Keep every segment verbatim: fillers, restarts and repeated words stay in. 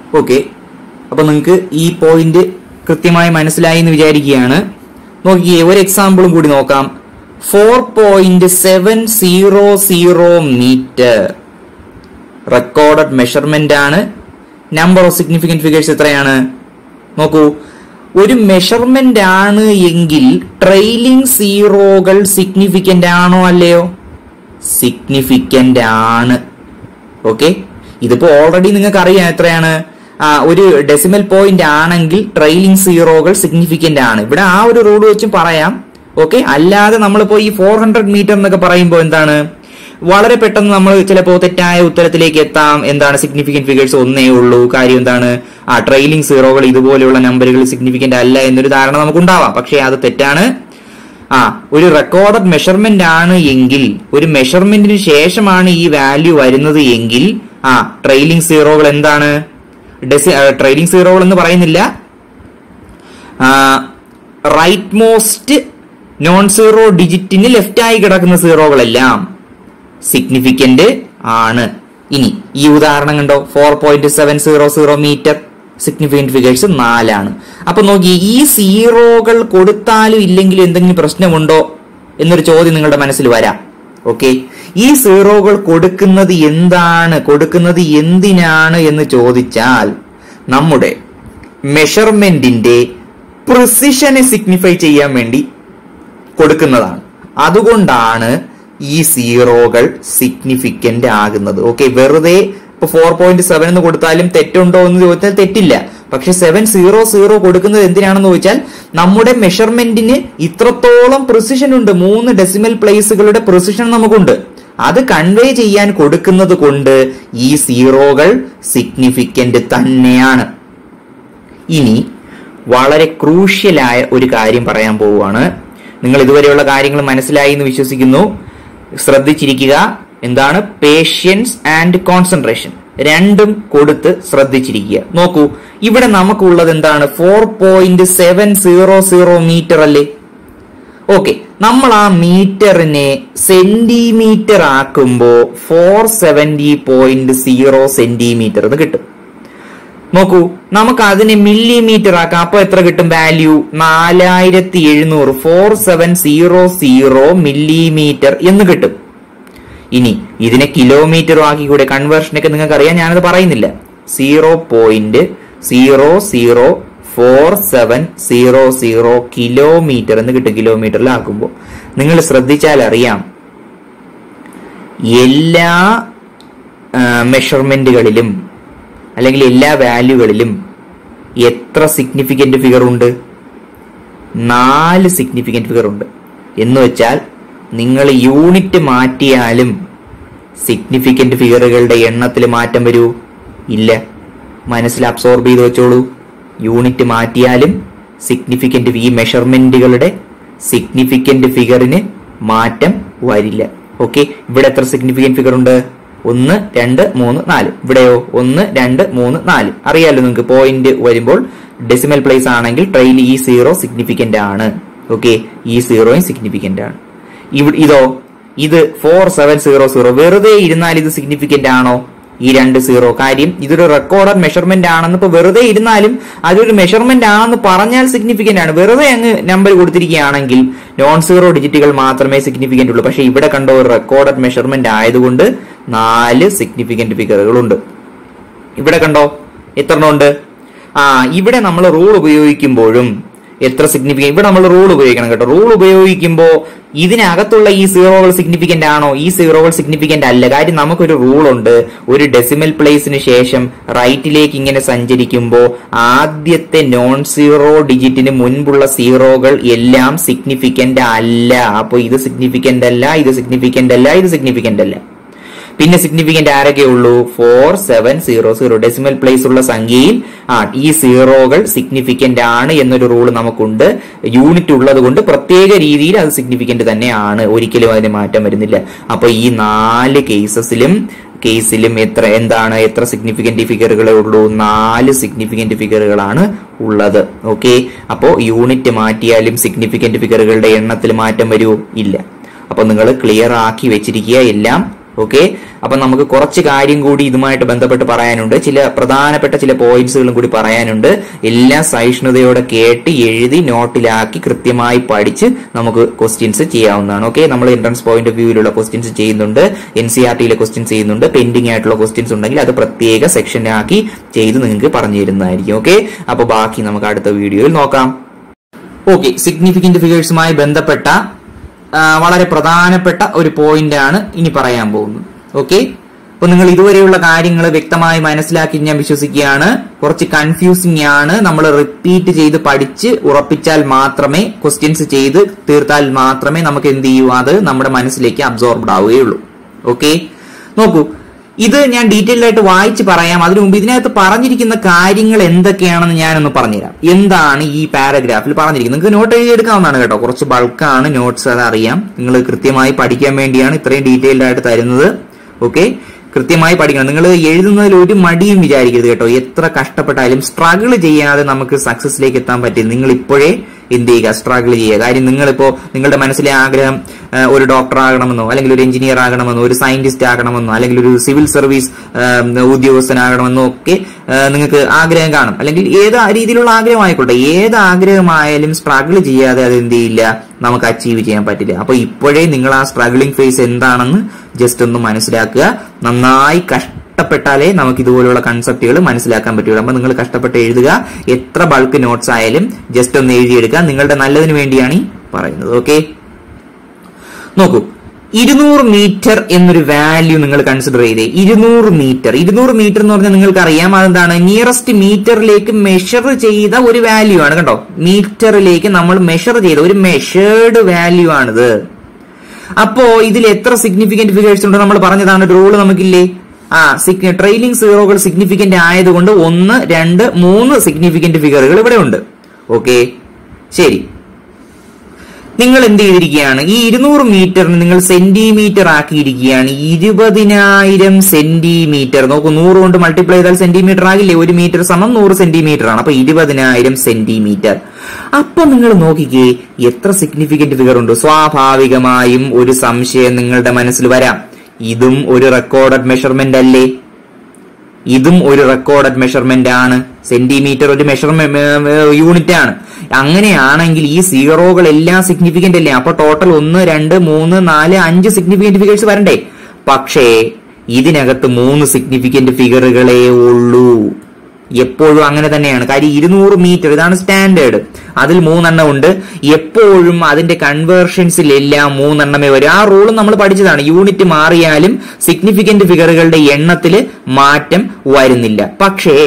Okay, അപ്പൊ നിങ്ങൾക്ക് ഈ പോയിന്റ് കൃത്യമായി മനസ്സിലായി എന്ന് വിചാരിക്കുകയാണ്. നോക്കിയേ, ഒരു എക്സാമ്പിളും കൂടി നോക്കാം. Four point seven zero zero metre recorded measurement ആണ്. നമ്പർ ഓഫ് സിഗ്നിഫിക്കന്റ് ഫിഗേഴ്സ് എത്രയാണ്? നോക്കൂ, ഒരു മെഷർമെന്റ് ആണ് എങ്കിൽ ട്രെയിലിംഗ് സീറോകൾ സിഗ്നിഫിക്കന്റ് ആണോ അല്ലയോ? സിഗ്നിഫിക്കന്റ് ആണ്. ഓക്കെ, ഇതിപ്പോ ഓൾറെഡി നിങ്ങൾക്ക് അറിയാം എത്രയാണ്. ആ ഒരു ഡെസിമൽ പോയിന്റ് ആണെങ്കിൽ ട്രെയിലിംഗ് സീറോകൾ സിഗ്നിഫിക്കന്റ് ആണ്. ഇവിടെ ആ ഒരു റൂൾ വെച്ചും പറയാം. ഓക്കെ, അല്ലാതെ നമ്മളിപ്പോ ഈ ഫോർ ഹൺഡ്രഡ് മീറ്റർ എന്നൊക്കെ പറയുമ്പോൾ എന്താണ്, വളരെ പെട്ടെന്ന് നമ്മൾ ചിലപ്പോൾ തെറ്റായ ഉത്തരത്തിലേക്ക് എത്താം. എന്താണ്, സിഗ്നിഫിക്കന്റ് ഫിഗേഴ്സ് ഒന്നേ ഉള്ളൂ. കാര്യം എന്താണ്, ആ ട്രെയിലിംഗ് സീറോകൾ ഇതുപോലെയുള്ള നമ്പറുകൾ സിഗ്നിഫിക്കന്റ് അല്ല എന്നൊരു ധാരണ നമുക്കുണ്ടാവാം. പക്ഷേ അത് തെറ്റാണ്. ആ ഒരു റെക്കോർഡഡ് മെഷർമെന്റ് ആണ് എങ്കിൽ, ഒരു മെഷർമെന്റിന് ശേഷമാണ് ഈ വാല്യൂ വരുന്നത് എങ്കിൽ ആ ട്രെയിലിംഗ് സീറോകൾ എന്താണ്, ഡെസി ട്രെയിലിംഗ് സീറോകൾ എന്ന് പറയുന്നില്ല, റൈറ്റ് മോസ്റ്റ് നോൺ സീറോ ഡിജിറ്റിന് ലെഫ്റ്റ് ആയി കിടക്കുന്ന സീറോകളെല്ലാം സിഗ്നിഫിക്കന്റ് ആണ്. ഇനി ഈ ഉദാഹരണം കണ്ടോ, four point seven zero zero metre, significant figures നാലാണ്. അപ്പൊ നോക്കി, ഈ സീറോകൾ കൊടുത്താലും ഇല്ലെങ്കിലും എന്തെങ്കിലും പ്രശ്നമുണ്ടോ എന്നൊരു ചോദ്യം നിങ്ങളുടെ മനസ്സിൽ വരാം. ഓക്കെ, ഈ സീറോകൾ കൊടുക്കുന്നത് എന്താണ്, കൊടുക്കുന്നത് എന്തിനാണ് എന്ന് ചോദിച്ചാൽ നമ്മുടെ മെഷർമെന്റിന്റെ പ്രിസിഷനെ സിഗ്നിഫൈ ചെയ്യാൻ വേണ്ടി കൊടുക്കുന്നതാണ്. അതുകൊണ്ടാണ് ഈ സീറോകൾ സിഗ്നിഫിക്കന്റ് ആകുന്നത്. ഓക്കെ, വെറുതെ ഇപ്പൊ ഫോർ പോയിന്റ് സെവൻ എന്ന് കൊടുത്താലും തെറ്റുണ്ടോ എന്ന് ചോദിച്ചാൽ തെറ്റില്ല. പക്ഷെ സെവൻ സീറോ സീറോ കൊടുക്കുന്നത് എന്തിനാണെന്ന് ചോദിച്ചാൽ നമ്മുടെ മെഷർമെന്റിന് ഇത്രത്തോളം പ്രിസിഷൻ ഉണ്ട്. മൂന്ന് ഡെസിമൽ പ്ലേസുകളുടെ പ്രിസിഷൻ നമുക്കുണ്ട്. അത് കൺവേ ചെയ്യാൻ കൊടുക്കുന്നത് കൊണ്ട് ഈ സീറോകൾ സിഗ്നിഫിക്കന്റ് തന്നെയാണ്. ഇനി വളരെ ക്രൂഷ്യലായ ഒരു കാര്യം പറയാൻ പോവുകയാണ്. നിങ്ങൾ ഇതുവരെയുള്ള കാര്യങ്ങൾ മനസ്സിലായി എന്ന് വിശ്വസിക്കുന്നു. ശ്രദ്ധിച്ചിരിക്കുക. എന്താണ്? പേഷ്യൻസ് ആൻഡ് കോൺസെൻട്രേഷൻ രണ്ടും കൊടുത്ത് ശ്രദ്ധിച്ചിരിക്കുക. നോക്കൂ, ഇവിടെ നമുക്കുള്ളത് എന്താണ്? Four point seven zero zero metre അല്ലേ? ഓക്കെ, നമ്മൾ ആ മീറ്ററിനെ സെന്റിമീറ്റർ ആക്കുമ്പോ four seventy point zero centimetre എന്ന് കിട്ടും. നോക്കൂ, നമുക്ക് അതിനെ മില്ലിമീറ്റർ ആക്കാം. അപ്പൊ എത്ര കിട്ടും വാല്യൂ? നാലായിരത്തി എഴുന്നൂറ് four seven zero zero millimetre എന്ന് കിട്ടും. ഇനി ഇതിനെ കിലോമീറ്റർ ആക്കിക്കൂടെ? കൺവേർഷനൊക്കെ നിങ്ങൾക്ക് അറിയാം, ഞാനത് പറയുന്നില്ല. Zero point zero zero four seven zero zero kilometre എന്ന് കിട്ടും. കിലോമീറ്ററിലാക്കുമ്പോൾ നിങ്ങൾ ശ്രദ്ധിച്ചാൽ അറിയാം, എല്ലാ മെഷർമെന്റുകളിലും അല്ലെങ്കിൽ എല്ലാ വാല്യൂകളിലും എത്ര സിഗ്നിഫിക്കന്റ് ഫിഗർ ഉണ്ട്? നാല് സിഗ്നിഫിക്കന്റ് ഫിഗർ ഉണ്ട്. എന്ന് വെച്ചാൽ നിങ്ങൾ യൂണിറ്റ് മാറ്റിയാലും സിഗ്നിഫിക്കന്റ് ഫിഗറുകളുടെ എണ്ണത്തിൽ മാറ്റം വരൂ? ഇല്ല. മനസ്സിൽ അബ്സോർബ് ചെയ്ത് വെച്ചോളൂ. യൂണിറ്റ് മാറ്റിയാലും സിഗ്നിഫിക്കന്റ് ഈ മെഷർമെന്റുകളുടെ സിഗ്നിഫിക്കന്റ് ഫിഗറിന് മാറ്റം വരില്ല. ഓക്കെ, ഇവിടെ എത്ര സിഗ്നിഫിക്കന്റ് ഫിഗർ ഉണ്ട്? ഒന്ന് രണ്ട് മൂന്ന് നാല്. ഇവിടെയോ ഒന്ന് രണ്ട് മൂന്ന് നാല്. അറിയാലോ നിങ്ങൾക്ക്, പോയിന്റ് വരുമ്പോൾ ഡെസിമൽ പ്ലേസ് ആണെങ്കിൽ ട്രെയിൽ ഈ സീറോ സിഗ്നിഫിക്കന്റ് ആണ്. ഓക്കെ, ഈ സീറോയും സിഗ്നിഫിക്കന്റ് ആണ്. ഇതോ, ഇത് ഫോർ സെവൻ സീറോ സീറോ വെറുതെ ഇരുന്നാൽ ഇത് സിഗ്നിഫിക്കന്റ് ആണോ? ഈ രണ്ട് സീറോ. കാര്യം ഇതൊരു റെക്കോർഡഡ് മെഷർമെന്റ് ആണെന്ന് ഇപ്പൊ വെറുതെ ഇരുന്നാലും അതൊരു മെഷർമെന്റ് ആണെന്ന് പറഞ്ഞാൽ സിഗ്നിഫിക്കന്റ് ആണ്. വെറുതെ അങ്ങ് നമ്പർ കൊടുത്തിരിക്കുകയാണെങ്കിൽ നോൺ സീറോ ഡിജിറ്റുകൾ മാത്രമേ സിഗ്നിഫിക്കന്റ് ഉള്ളൂ. പക്ഷെ ഇവിടെ കണ്ടോ, ഒരു റെക്കോർഡഡ് മെഷർമെന്റ് ആയതുകൊണ്ട് നാല് സിഗ്നിഫിക്കന്റ് ഫിഗറുകളുണ്ട്. ഇവിടെ കണ്ടോ എത്ര ഉണ്ട്? ആ ഇവിടെ നമ്മൾ റൂൾ ഉപയോഗിക്കുമ്പോഴും എത്ര സിഗ്നിഫിക്കന്റ്, ഇവിടെ നമ്മൾ റൂൾ ഉപയോഗിക്കണം കേട്ടോ. റൂൾ ഉപയോഗിക്കുമ്പോൾ ഇതിനകത്തുള്ള ഈ സീറോകൾ സിഗ്നിഫിക്കന്റ് ആണോ? ഈ സീറോകൾ സിഗ്നിഫിക്കന്റ് അല്ല. കാര്യം നമുക്കൊരു റൂൾ ഉണ്ട്. ഒരു ഡെസിമൽ പ്ലേസിന് ശേഷം റൈറ്റിലേക്ക് ഇങ്ങനെ സഞ്ചരിക്കുമ്പോൾ ആദ്യത്തെ നോൺ സീറോ ഡിജിറ്റിന് മുൻപുള്ള സീറോകൾ എല്ലാം സിഗ്നിഫിക്കന്റ് അല്ല. അപ്പൊ ഇത് സിഗ്നിഫിക്കന്റ് അല്ല, ഇത് സിഗ്നിഫിക്കന്റ് അല്ല, ഇത് സിഗ്നിഫിക്കന്റ് അല്ല. പിന്നെ സിഗ്നിഫിക്കന്റ് ആരൊക്കെ ഉള്ളൂ? Four seven zero zero decimal place ഉള്ള സംഖ്യയിൽ ആ ഈ സീറോകൾ സിഗ്നിഫിക്കന്റ് ആണ് എന്നൊരു റൂൾ നമുക്കുണ്ട്. യൂണിറ്റ് ഉള്ളത് കൊണ്ട് പ്രത്യേക രീതിയിൽ അത് സിഗ്നിഫിക്കന്റ് തന്നെയാണ്. ഒരിക്കലും അതിന് മാറ്റം വരുന്നില്ല. അപ്പൊ ഈ നാല് കേസസിലും കേസിലും എത്ര എന്താണ് എത്ര സിഗ്നിഫിക്കന്റ് ഫിഗറുകളെ ഉള്ളൂ? നാല് സിഗ്നിഫിക്കന്റ് ഫിഗറുകളാണ് ഉള്ളത്. ഓക്കെ, അപ്പോ യൂണിറ്റ് മാറ്റിയാലും സിഗ്നിഫിക്കന്റ് ഫിഗറുകളുടെ എണ്ണത്തിൽ മാറ്റം വരൂ? ഇല്ല. അപ്പൊ നിങ്ങൾ ക്ലിയർ ആക്കി വെച്ചിരിക്കുക എല്ലാം. ഓക്കെ, അപ്പൊ നമുക്ക് കുറച്ച് കാര്യം കൂടി ഇതുമായിട്ട് ബന്ധപ്പെട്ട് പറയാനുണ്ട്. ചില പ്രധാനപ്പെട്ട ചില പോയിന്റ്സുകളും കൂടി പറയാനുണ്ട്. എല്ലാം സഹിഷ്ണുതയോടെ കേട്ട് എഴുതി നോട്ടിലാക്കി കൃത്യമായി പഠിച്ച് നമുക്ക് ക്വസ്റ്റ്യൻസ് ചെയ്യാവുന്നതാണ്. ഓക്കെ, നമ്മൾ എൻട്രൻസ് പോയിന്റ് ഓഫ് വ്യൂവിലുള്ള ക്വസ്റ്റ്യൻസ് ചെയ്യുന്നുണ്ട്, എൻ സി ആർ ടിയിലെ ക്വസ്റ്റ്യൻസ് ചെയ്യുന്നുണ്ട്. പെൻഡിംഗ് ആയിട്ടുള്ള ക്വസ്റ്റ്യൻസ് ഉണ്ടെങ്കിൽ അത് പ്രത്യേക സെക്ഷനാക്കി ചെയ്ത് നിങ്ങൾക്ക് പറഞ്ഞു തരുന്നതായിരിക്കും. ഓക്കെ, അപ്പൊ ബാക്കി നമുക്ക് അടുത്ത വീഡിയോയിൽ നോക്കാം. ഓക്കെ, സിഗ്നിഫിക്കന്റ് ഫിഗേഴ്സുമായി ബന്ധപ്പെട്ട വളരെ പ്രധാനപ്പെട്ട ഒരു പോയിന്റ് ആണ് ഇനി പറയാൻ പോകുന്നത്. ഓക്കെ, അപ്പൊ നിങ്ങൾ ഇതുവരെയുള്ള കാര്യങ്ങൾ വ്യക്തമായി മനസ്സിലാക്കി ഞാൻ വിശ്വസിക്കുകയാണ്. കുറച്ച് കൺഫ്യൂസിംഗ് ആണ്. നമ്മൾ റിപ്പീറ്റ് ചെയ്ത് പഠിച്ച് ഉറപ്പിച്ചാൽ മാത്രമേ, ക്വസ്റ്റ്യൻസ് ചെയ്ത് തീർത്താൽ മാത്രമേ നമുക്ക് എന്ത് ചെയ്യൂ, അത് നമ്മുടെ മനസ്സിലേക്ക് അബ്സോർബ്ഡ് ആവുകയുള്ളൂ. ഓക്കെ, നോക്കൂ, ഇത് ഞാൻ ഡീറ്റെയിൽ ആയിട്ട് വായിച്ച് പറയാം. അതിനു മുമ്പ് ഇതിനകത്ത് പറഞ്ഞിരിക്കുന്ന കാര്യങ്ങൾ എന്തൊക്കെയാണെന്ന് ഞാനൊന്ന് പറഞ്ഞുതരാം. എന്താണ് ഈ പാരഗ്രാഫിൽ പറഞ്ഞിരിക്കുന്നത്? നിങ്ങൾക്ക് നോട്ട് എഴുതിയെടുക്കാവുന്നതാണ് കേട്ടോ. കുറച്ച് ബൾക്കാണ് നോട്ട്സ്, അത് അറിയാം. നിങ്ങൾ കൃത്യമായി പഠിക്കാൻ വേണ്ടിയാണ് ഇത്രയും ഡീറ്റെയിൽഡ് ആയിട്ട് തരുന്നത്. ഓക്കെ, കൃത്യമായി പഠിക്കണം. നിങ്ങൾ എഴുതുന്നതിൽ ഒരു മടിയും വിചാരിക്കരുത് കേട്ടോ. എത്ര കഷ്ടപ്പെട്ടാലും സ്ട്രഗിൾ ചെയ്യാതെ നമുക്ക് സക്സസിലേക്ക് എത്താൻ പറ്റും. നിങ്ങൾ ഇപ്പോഴേ എന്ത് ചെയ്യുക, സ്ട്രഗിൾ ചെയ്യുക. കാര്യം നിങ്ങളിപ്പോ നിങ്ങളുടെ മനസ്സിലെ ആഗ്രഹം ഒരു ഡോക്ടർ ആകണമെന്നോ, അല്ലെങ്കിൽ ഒരു എഞ്ചിനീയർ ആകണമെന്നോ, ഒരു സയന്റിസ്റ്റ് ആകണമെന്നോ, അല്ലെങ്കിൽ ഒരു സിവിൽ സർവീസ് ഉദ്യോഗസ്ഥനാകണമെന്നോ ഒക്കെ നിങ്ങൾക്ക് ആഗ്രഹം കാണും. അല്ലെങ്കിൽ ഏത് രീതിയിലുള്ള ആഗ്രഹം ആയിക്കോട്ടെ, ഏത് ആഗ്രഹമായാലും സ്ട്രഗിൾ ചെയ്യാതെ അത് എന്ത് ചെയ്യില്ല, നമുക്ക് അച്ചീവ് ചെയ്യാൻ പറ്റില്ല. അപ്പൊ ഇപ്പോഴേ നിങ്ങൾ ആ സ്ട്രഗിളിംഗ് ഫേസ് എന്താണെന്ന് ജസ്റ്റ് ഒന്ന് മനസ്സിലാക്കുക. നന്നായി കഷ്ടപ്പെട്ടാലേ നമുക്ക് ഇതുപോലുള്ള കൺസെപ്റ്റുകൾ മനസ്സിലാക്കാൻ പറ്റുള്ളൂ. അപ്പൊ നിങ്ങൾ കഷ്ടപ്പെട്ട് എഴുതുക. എത്ര ബൾക്ക് നോട്ട്സ് ആയാലും ജസ്റ്റ് ഒന്ന് എഴുതിയെടുക്കുക. നിങ്ങളുടെ നല്ലതിന് വേണ്ടിയാണ് ഈ പറയുന്നത്. ഓക്കെ, നോക്കൂ, ഇരുന്നൂറ് മീറ്റർ എന്നൊരു വാല്യൂ നിങ്ങൾ കൺസിഡർ ചെയ്തേ. ഇരുന്നൂറ് മീറ്റർ ഇരുന്നൂറ് മീറ്റർ എന്ന് പറഞ്ഞാൽ നിങ്ങൾക്ക് അറിയാം അതെന്താണ്, നിയറസ്റ്റ് മീറ്ററിലേക്ക് മെഷർ ചെയ്ത ഒരു വാല്യൂ ആണ്. കണ്ടോ, മീറ്ററിലേക്ക് നമ്മൾ മെഷർ ചെയ്ത ഒരു മെഷേർഡ് വാല്യൂ ആണിത്. അപ്പോ ഇതിൽ എത്ര സിഗ്നിഫിക്കന്റ് ഫിഗേഴ്സ് ഉണ്ട് നമ്മൾ പറഞ്ഞതാണ്, ഒരു റൂള് നമുക്കില്ലേ. ആ ട്രെയിലിംഗ് സീറോകൾ സിഗ്നിഫിക്കന്റ് ആയതുകൊണ്ട് ഒന്ന് രണ്ട് മൂന്ന് സിഗ്നിഫിക്കന്റ് ഫിഗറുകൾ ഇവിടെ ഉണ്ട്. ഓക്കെ, ശരി. നിങ്ങൾ എന്ത് ചെയ്തിരിക്കുകയാണ്, ഈ ഇരുന്നൂറ് മീറ്ററിന് നിങ്ങൾ സെന്റിമീറ്റർ ആക്കിയിരിക്കുകയാണ്. ഇരുപതിനായിരം സെന്റിമീറ്റർ. നോക്കൂ, നൂറ് കൊണ്ട് മൾട്ടിപ്ലൈ ചെയ്താൽ സെന്റിമീറ്റർ ആകില്ലേ? ഒരു മീറ്റർ സമം നൂറ് സെന്റിമീറ്റർ ആണ്. അപ്പൊ ഇരുപതിനായിരം സെന്റിമീറ്റർ. അപ്പൊ നിങ്ങൾ നോക്കിക്കേ, എത്ര സിഗ്നിഫിക്കന്റ് ഫിഗർ ഉണ്ട്. സ്വാഭാവികമായും ഒരു സംശയം നിങ്ങളുടെ മനസ്സിൽ വരാം, ഇതും ഒരു റെക്കോർഡഡ് മെഷർമെന്റ് അല്ലേ? ഇതും ഒരു റെക്കോർഡഡ് മെഷർമെന്റ് ആണ്. സെന്റിമീറ്റർ ഒരു മെഷർമെന്റ് യൂണിറ്റ് ആണ്. അങ്ങനെയാണെങ്കിൽ ഈ സീറോകൾ എല്ലാം സിഗ്നിഫിക്കന്റ് അല്ലേ? അപ്പൊ ടോട്ടൽ ഒന്ന് രണ്ട് മൂന്ന് നാല് അഞ്ച് സിഗ്നിഫിക്കന്റ് ഫിഗേഴ്സ് വരണ്ടേ? പക്ഷേ ഇതിനകത്ത് മൂന്ന് സിഗ്നിഫിക്കന്റ് ഫിഗറുകളേ ഉള്ളൂ. എപ്പോഴും അങ്ങനെ തന്നെയാണ്. കാര്യം ഇരുന്നൂറ് മീറ്റർ ഇതാണ് സ്റ്റാൻഡേർഡ്. അതിൽ മൂന്നെണ്ണം ഉണ്ട്. എപ്പോഴും അതിന്റെ കൺവേർഷൻസിൽ എല്ലാം മൂന്നെണ്ണമേ വരും. ആ റൂളും നമ്മൾ പഠിച്ചതാണ്. യൂണിറ്റ് മാറിയാലും സിഗ്നിഫിക്കന്റ് ഫിഗറുകളുടെ എണ്ണത്തിൽ മാറ്റം വരുന്നില്ല. പക്ഷേ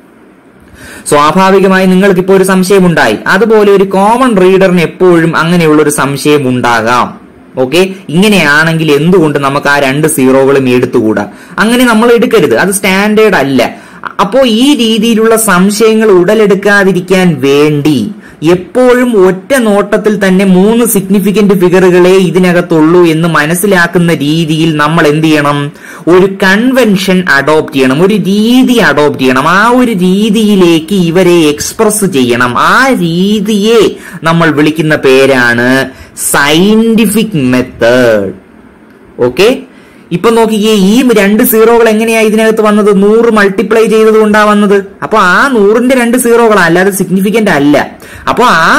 സ്വാഭാവികമായി നിങ്ങൾക്ക് ഇപ്പോൾ ഒരു സംശയം ഉണ്ടായി. അതുപോലെ ഒരു കോമൺ റീഡറിന് എപ്പോഴും അങ്ങനെയുള്ള ഒരു സംശയം ഉണ്ടാകാം. ഓക്കെ, ഇങ്ങനെയാണെങ്കിൽ എന്തുകൊണ്ട് നമുക്ക് ആ രണ്ട് സീറോകളും എടുത്തുകൂടാ? അങ്ങനെ നമ്മൾ എടുക്കരുത്, അത് സ്റ്റാൻഡേർഡ് അല്ല. അപ്പോ ഈ രീതിയിലുള്ള സംശയങ്ങൾ ഉടലെടുക്കാതിരിക്കാൻ വേണ്ടി എപ്പോഴും ഒറ്റ നോട്ടത്തിൽ തന്നെ മൂന്ന് സിഗ്നിഫിക്കന്റ് ഫിഗറുകളെ ഇതിനകത്തുള്ളൂ എന്ന് മനസ്സിലാക്കുന്ന രീതിയിൽ നമ്മൾ എന്ത് ചെയ്യണം, ഒരു കൺവെൻഷൻ അഡോപ്റ്റ് ചെയ്യണം, ഒരു രീതി അഡോപ്റ്റ് ചെയ്യണം. ആ ഒരു രീതിയിലേക്ക് ഇവരെ എക്സ്പ്രസ് ചെയ്യണം. ആ രീതിയെ നമ്മൾ വിളിക്കുന്ന പേരാണ് സയന്റിഫിക് മെത്തേഡ്. ഓക്കെ, ഇപ്പൊ നോക്കിക്കേ, ഈ രണ്ട് സീറോകൾ എങ്ങനെയാ ഇതിനകത്ത് വന്നത്? നൂറ് മൾട്ടിപ്ലൈ ചെയ്തത് കൊണ്ടാ വന്നത്. അപ്പൊ ആ നൂറിന്റെ രണ്ട് സീറോകളാ, അല്ലാതെ സിഗ്നിഫിക്കന്റ് അല്ല. അപ്പൊ ആ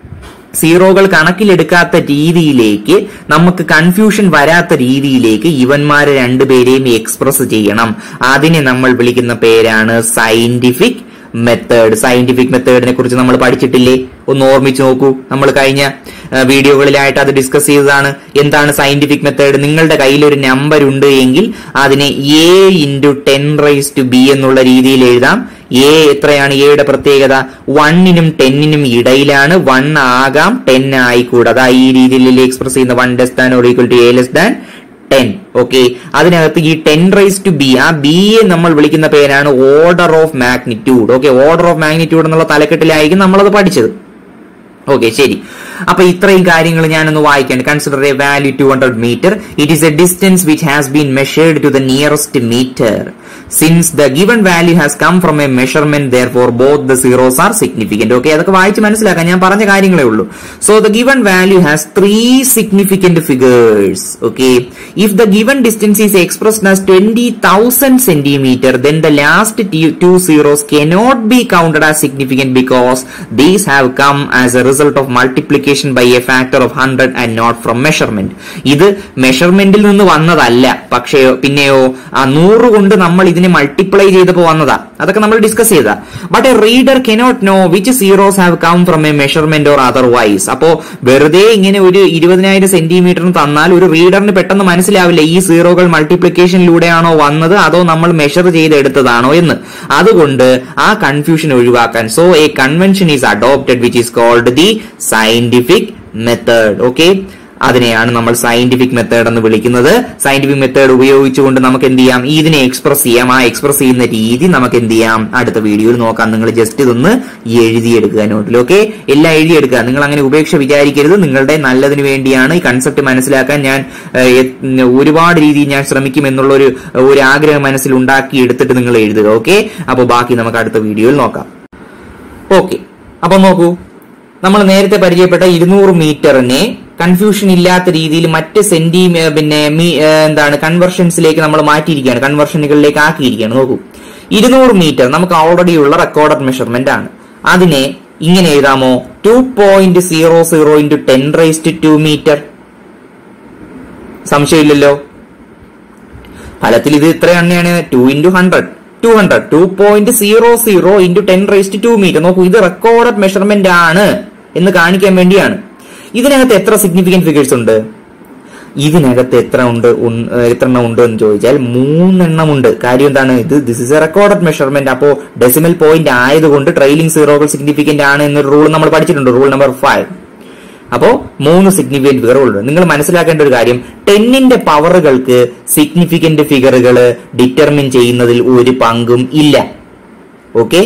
സീറോകൾ കണക്കിലെടുക്കാത്ത രീതിയിലേക്ക്, നമുക്ക് കൺഫ്യൂഷൻ വരാത്ത രീതിയിലേക്ക് ഇവന്മാരെ രണ്ടുപേരെയും എക്സ്പ്രസ് ചെയ്യണം. അതിനെ നമ്മൾ വിളിക്കുന്ന പേരാണ് സയന്റിഫിക് മെത്തേഡ്. സയന്റിഫിക് മെത്തേഡിനെ കുറിച്ച് നമ്മൾ പഠിച്ചിട്ടില്ലേ? ഒന്ന് ഓർമ്മിച്ച് നോക്കൂ. നമ്മൾ കഴിഞ്ഞ വീഡിയോകളിലായിട്ട് അത് ഡിസ്കസ് ചെയ്തതാണ്. എന്താണ് സയന്റിഫിക് മെത്തേഡ്? നിങ്ങളുടെ കയ്യിൽ ഒരു നമ്പർ ഉണ്ട് എങ്കിൽ അതിനെ a into ten raise to b എന്നുള്ള രീതിയിൽ എഴുതാം. എ എത്രയാണ്? എയുടെ പ്രത്യേകത വണ്ണിനും ടെന്നിനും ഇടയിലാണ്. വൺ ആകാം, ടെൻ ആയിക്കൂടാ. അതാ ഈ രീതിയിൽ എക്സ്പ്രസ് ചെയ്യുന്ന one less than or equal to a less than ten. Okay, അതിനകത്ത് ഈ ടെൻ റൈസ് ടു ബി, ആ ബിയെ നമ്മൾ വിളിക്കുന്ന പേരാണ് order of magnitude. Okay, order of magnitude എന്നുള്ള തലക്കെട്ടിലായിരിക്കും നമ്മളത് പഠിച്ചത്. ഓക്കെ, ശരി. അപ്പൊ ഇത്രയും കാര്യങ്ങൾ ഞാനൊന്ന് വായിക്കാം. Consider a value two hundred metre. It is a distance which has been measured to the nearest metre. Since the given value has come from a measurement, therefore both the zeros are significant. Okay, അതൊക്കെ വായിച്ച് മനസ്സിലാക്കാം, ഞാൻ പറഞ്ഞ കാര്യങ്ങളേ ഉള്ളൂ. So the given value has three significant figures. Okay, if the given distance is expressed as twenty thousand centimeter, then the last two zeros cannot be counted as significant because these have come as a result of multiplication by a factor of one hundred and not from measurement. ഇത് മെഷർമെന്റിൽ നിന്ന് വന്നതല്ല, പക്ഷേ പിന്നെയോ ആ നൂറ് കൊണ്ട് നമ്മൾ ഇതിനെ മൾട്ടിപ്ലൈ ചെയ്തപ്പോ വന്നതാ. അതൊക്കെ നമ്മൾ ഡിസ്കസ് ചെയ്താ. But a reader cannot know which zeros have come from a measurement or otherwise. അപ്പോ വെറുതെ ഇങ്ങനെ ഒരു ഇരുപതിനായിരം സെന്റിമീറ്ററിന് തന്നാൽ ഒരു റീഡറിന് പെട്ടെന്ന് മനസ്സിലാവില്ല ഈ സീറോകൾ മൾട്ടിപ്ലിക്കേഷനിലൂടെയാണോ വന്നത് അതോ നമ്മൾ മെഷർ ചെയ്തെടുത്തതാണോ എന്ന്. അതുകൊണ്ട് ആ കൺഫ്യൂഷൻ ഒഴിവാക്കാൻ so a convention is adopted which is called the scientific method. Okay, അതിനെയാണ് നമ്മൾ സയന്റിഫിക് മെത്തേഡ് എന്ന് വിളിക്കുന്നത്. സയന്റിഫിക് മെത്തേഡ് ഉപയോഗിച്ചുകൊണ്ട് നമുക്ക് എന്ത് ചെയ്യാം, ഇതിനെ എക്സ്പ്രസ് ചെയ്യാം. ആ എക്സ്പ്രസ് ചെയ്യുന്ന രീതി നമുക്ക് എന്ത് ചെയ്യാം, അടുത്ത വീഡിയോയിൽ നോക്കാം. നിങ്ങൾ ജസ്റ്റ് ഇതൊന്ന് എഴുതിയെടുക്കുക നോട്ടിൽ. ഓക്കെ, എല്ലാം എഴുതിയെടുക്കുക. നിങ്ങൾ അങ്ങനെ ഉപേക്ഷ വിചാരിക്കരുത്. നിങ്ങളുടെ നല്ലതിന് വേണ്ടിയാണ് ഈ കൺസെപ്റ്റ് മനസ്സിലാക്കാൻ ഞാൻ ഒരുപാട് രീതിയിൽ ഞാൻ ശ്രമിക്കും എന്നുള്ള ഒരു ഒരു ആഗ്രഹം മനസ്സിൽ ഉണ്ടാക്കി എടുത്തിട്ട് നിങ്ങൾ എഴുതുക. ഓക്കെ, അപ്പോൾ ബാക്കി നമുക്ക് അടുത്ത വീഡിയോയിൽ നോക്കാം. ഓക്കെ, അപ്പൊ നോക്കൂ, നമ്മൾ നേരത്തെ പരിചയപ്പെട്ട ഇരുന്നൂറ് മീറ്ററിനെ കൺഫ്യൂഷൻ ഇല്ലാത്ത രീതിയിൽ മറ്റ് സെന്റി പിന്നെ എന്താണ് കൺവെർഷൻസിലേക്ക് നമ്മൾ മാറ്റിയിരിക്കുകയാണ്, കൺവെർഷനുകളിലേക്ക് ആക്കിയിരിക്കുകയാണ്. നോക്കൂ, ഇരുന്നൂറ് മീറ്റർ നമുക്ക് ഓൾറെഡി ഉള്ള റെക്കോർഡഡ് മെഷർമെന്റ് ആണ്. അതിനെ ഇങ്ങനെ എഴുതാമോ, two point zero zero into ten raised two metre. സംശയമില്ലല്ലോ. ഫലത്തിൽ ഇത് ഇത്ര തന്നെയാണ്, two into hundred two hundred two point zero zero into ten raised two metre. നോക്കൂ, ഇത് റെക്കോർഡഡ് മെഷർമെന്റ് ആണ് എന്ന് കാണിക്കാൻ വേണ്ടിയാണ്. ഇതിനകത്ത് എത്ര സിഗ്നിഫിക്കന്റ് ഫിഗേഴ്സ് ഉണ്ട്? ഇതിനകത്ത് എത്ര ഉണ്ട് എത്ര എണ്ണം ഉണ്ട് എന്ന് ചോദിച്ചാൽ മൂന്നെണ്ണം ഉണ്ട്. കാര്യം എന്താണ്, ഇത് this is a recorded measurement. അപ്പോ ഡെസിമൽ പോയിന്റ് ആയതുകൊണ്ട് ട്രെയിലിംഗ് സീറോകൾ സിഗ്നിഫിക്കന്റ് ആണ് എന്നൊരു റൂൾ നമ്മൾ പഠിച്ചിട്ടുണ്ട്, റൂൾ നമ്പർ ഫൈവ്. അപ്പോ മൂന്ന് സിഗ്നിഫിക്കന്റ് ഫിഗറുകളുണ്ട്. നിങ്ങൾ മനസ്സിലാക്കേണ്ട ഒരു കാര്യം, ടെന്നിന്റെ പവറുകൾക്ക് സിഗ്നിഫിക്കന്റ് ഫിഗറുകൾ ഡിറ്റർമിൻ ചെയ്യുന്നതിൽ ഒരു പങ്കും ഇല്ല. ഓക്കെ,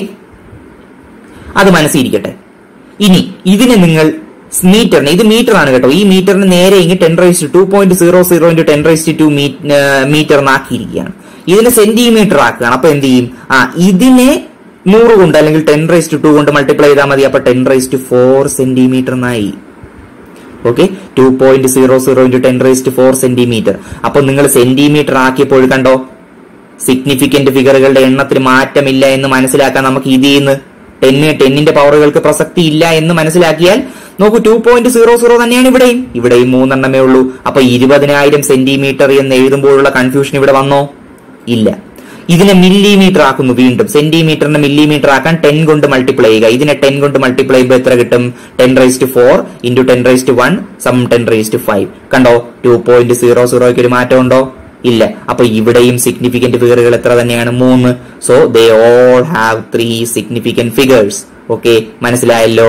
അത് മനസ്സിരിക്കട്ടെ. ഇനി ഇതിനെ നിങ്ങൾ മീറ്ററിന്, ഇത് മീറ്റർ ആണ് കേട്ടോ, ഈ മീറ്ററിന് നേരെ ഇങ്ങനെ ten raised two point zero zero into ten raised two metre ആക്കിയിരിക്കുകയാണ്. ഇതിനെ സെന്റിമീറ്റർ ആക്കുകയാണ്. അപ്പൊ എന്ത് ചെയ്യും, ആ ഇതിനെ നൂറ് കൊണ്ട് അല്ലെങ്കിൽ ടെൻ റൈസ്റ്റ് ടു കൊണ്ട് മൾട്ടിപ്ലൈ ചെയ്താൽ മതി. അപ്പൊ ടെൻ റൈസ്റ്റ് ഫോർ സെന്റിമീറ്റർ എന്നായി. Okay, two point zero zero into ten raised four centimetre. അപ്പൊ നിങ്ങൾ സെന്റിമീറ്റർ ആക്കിയപ്പോൾ കണ്ടോ, സിഗ്നിഫിക്കന്റ് ഫിഗറുകളുടെ എണ്ണത്തിൽ മാറ്റമില്ല എന്ന് മനസ്സിലാക്കാൻ നമുക്ക് ഇതിൽ നിന്ന് ടെന്ന് ടെന്നിന്റെ പവറുകൾക്ക് പ്രസക്തി ഇല്ല എന്ന് മനസ്സിലാക്കിയാൽ നോക്കൂ, ടു പോയിന്റ് സീറോ സീറോ തന്നെയാണ് ഇവിടെയും. ഇവിടെയും മൂന്നെണ്ണമേ ഉള്ളൂ. അപ്പൊ ഇരുപതിനായിരം സെന്റിമീറ്റർ എന്ന് എഴുതുമ്പോഴുള്ള കൺഫ്യൂഷൻ ഇവിടെ വന്നോ? ഇല്ല. ഇതിനെ മില്ലിമീറ്റർ ആക്കുന്നു. വീണ്ടും സെന്റിമീറ്ററിനെ മില്ലിമീറ്റർ ആക്കാൻ ടെൻ കൊണ്ട് മൾട്ടിപ്ലൈ ചെയ്യുക. ഇതിനെ ടെൻ കൊണ്ട് മൾട്ടിപ്ലൈ ചെയ്യുമ്പോൾ എത്ര കിട്ടും? Ten raised four into ten raised one sum ten raised five. കണ്ടോ, ടു പോയിന്റ് സീറോ സീറോയ്ക്ക് ഒരു മാറ്റം ഉണ്ടോ? ഇല്ല. അപ്പൊ ഇവിടെയും സിഗ്നിഫിക്കന്റ് ഫിഗറുകൾ എത്ര തന്നെയാണ്? മൂന്ന്. So they all have three significant figures. Okay, മനസ്സിലായല്ലോ.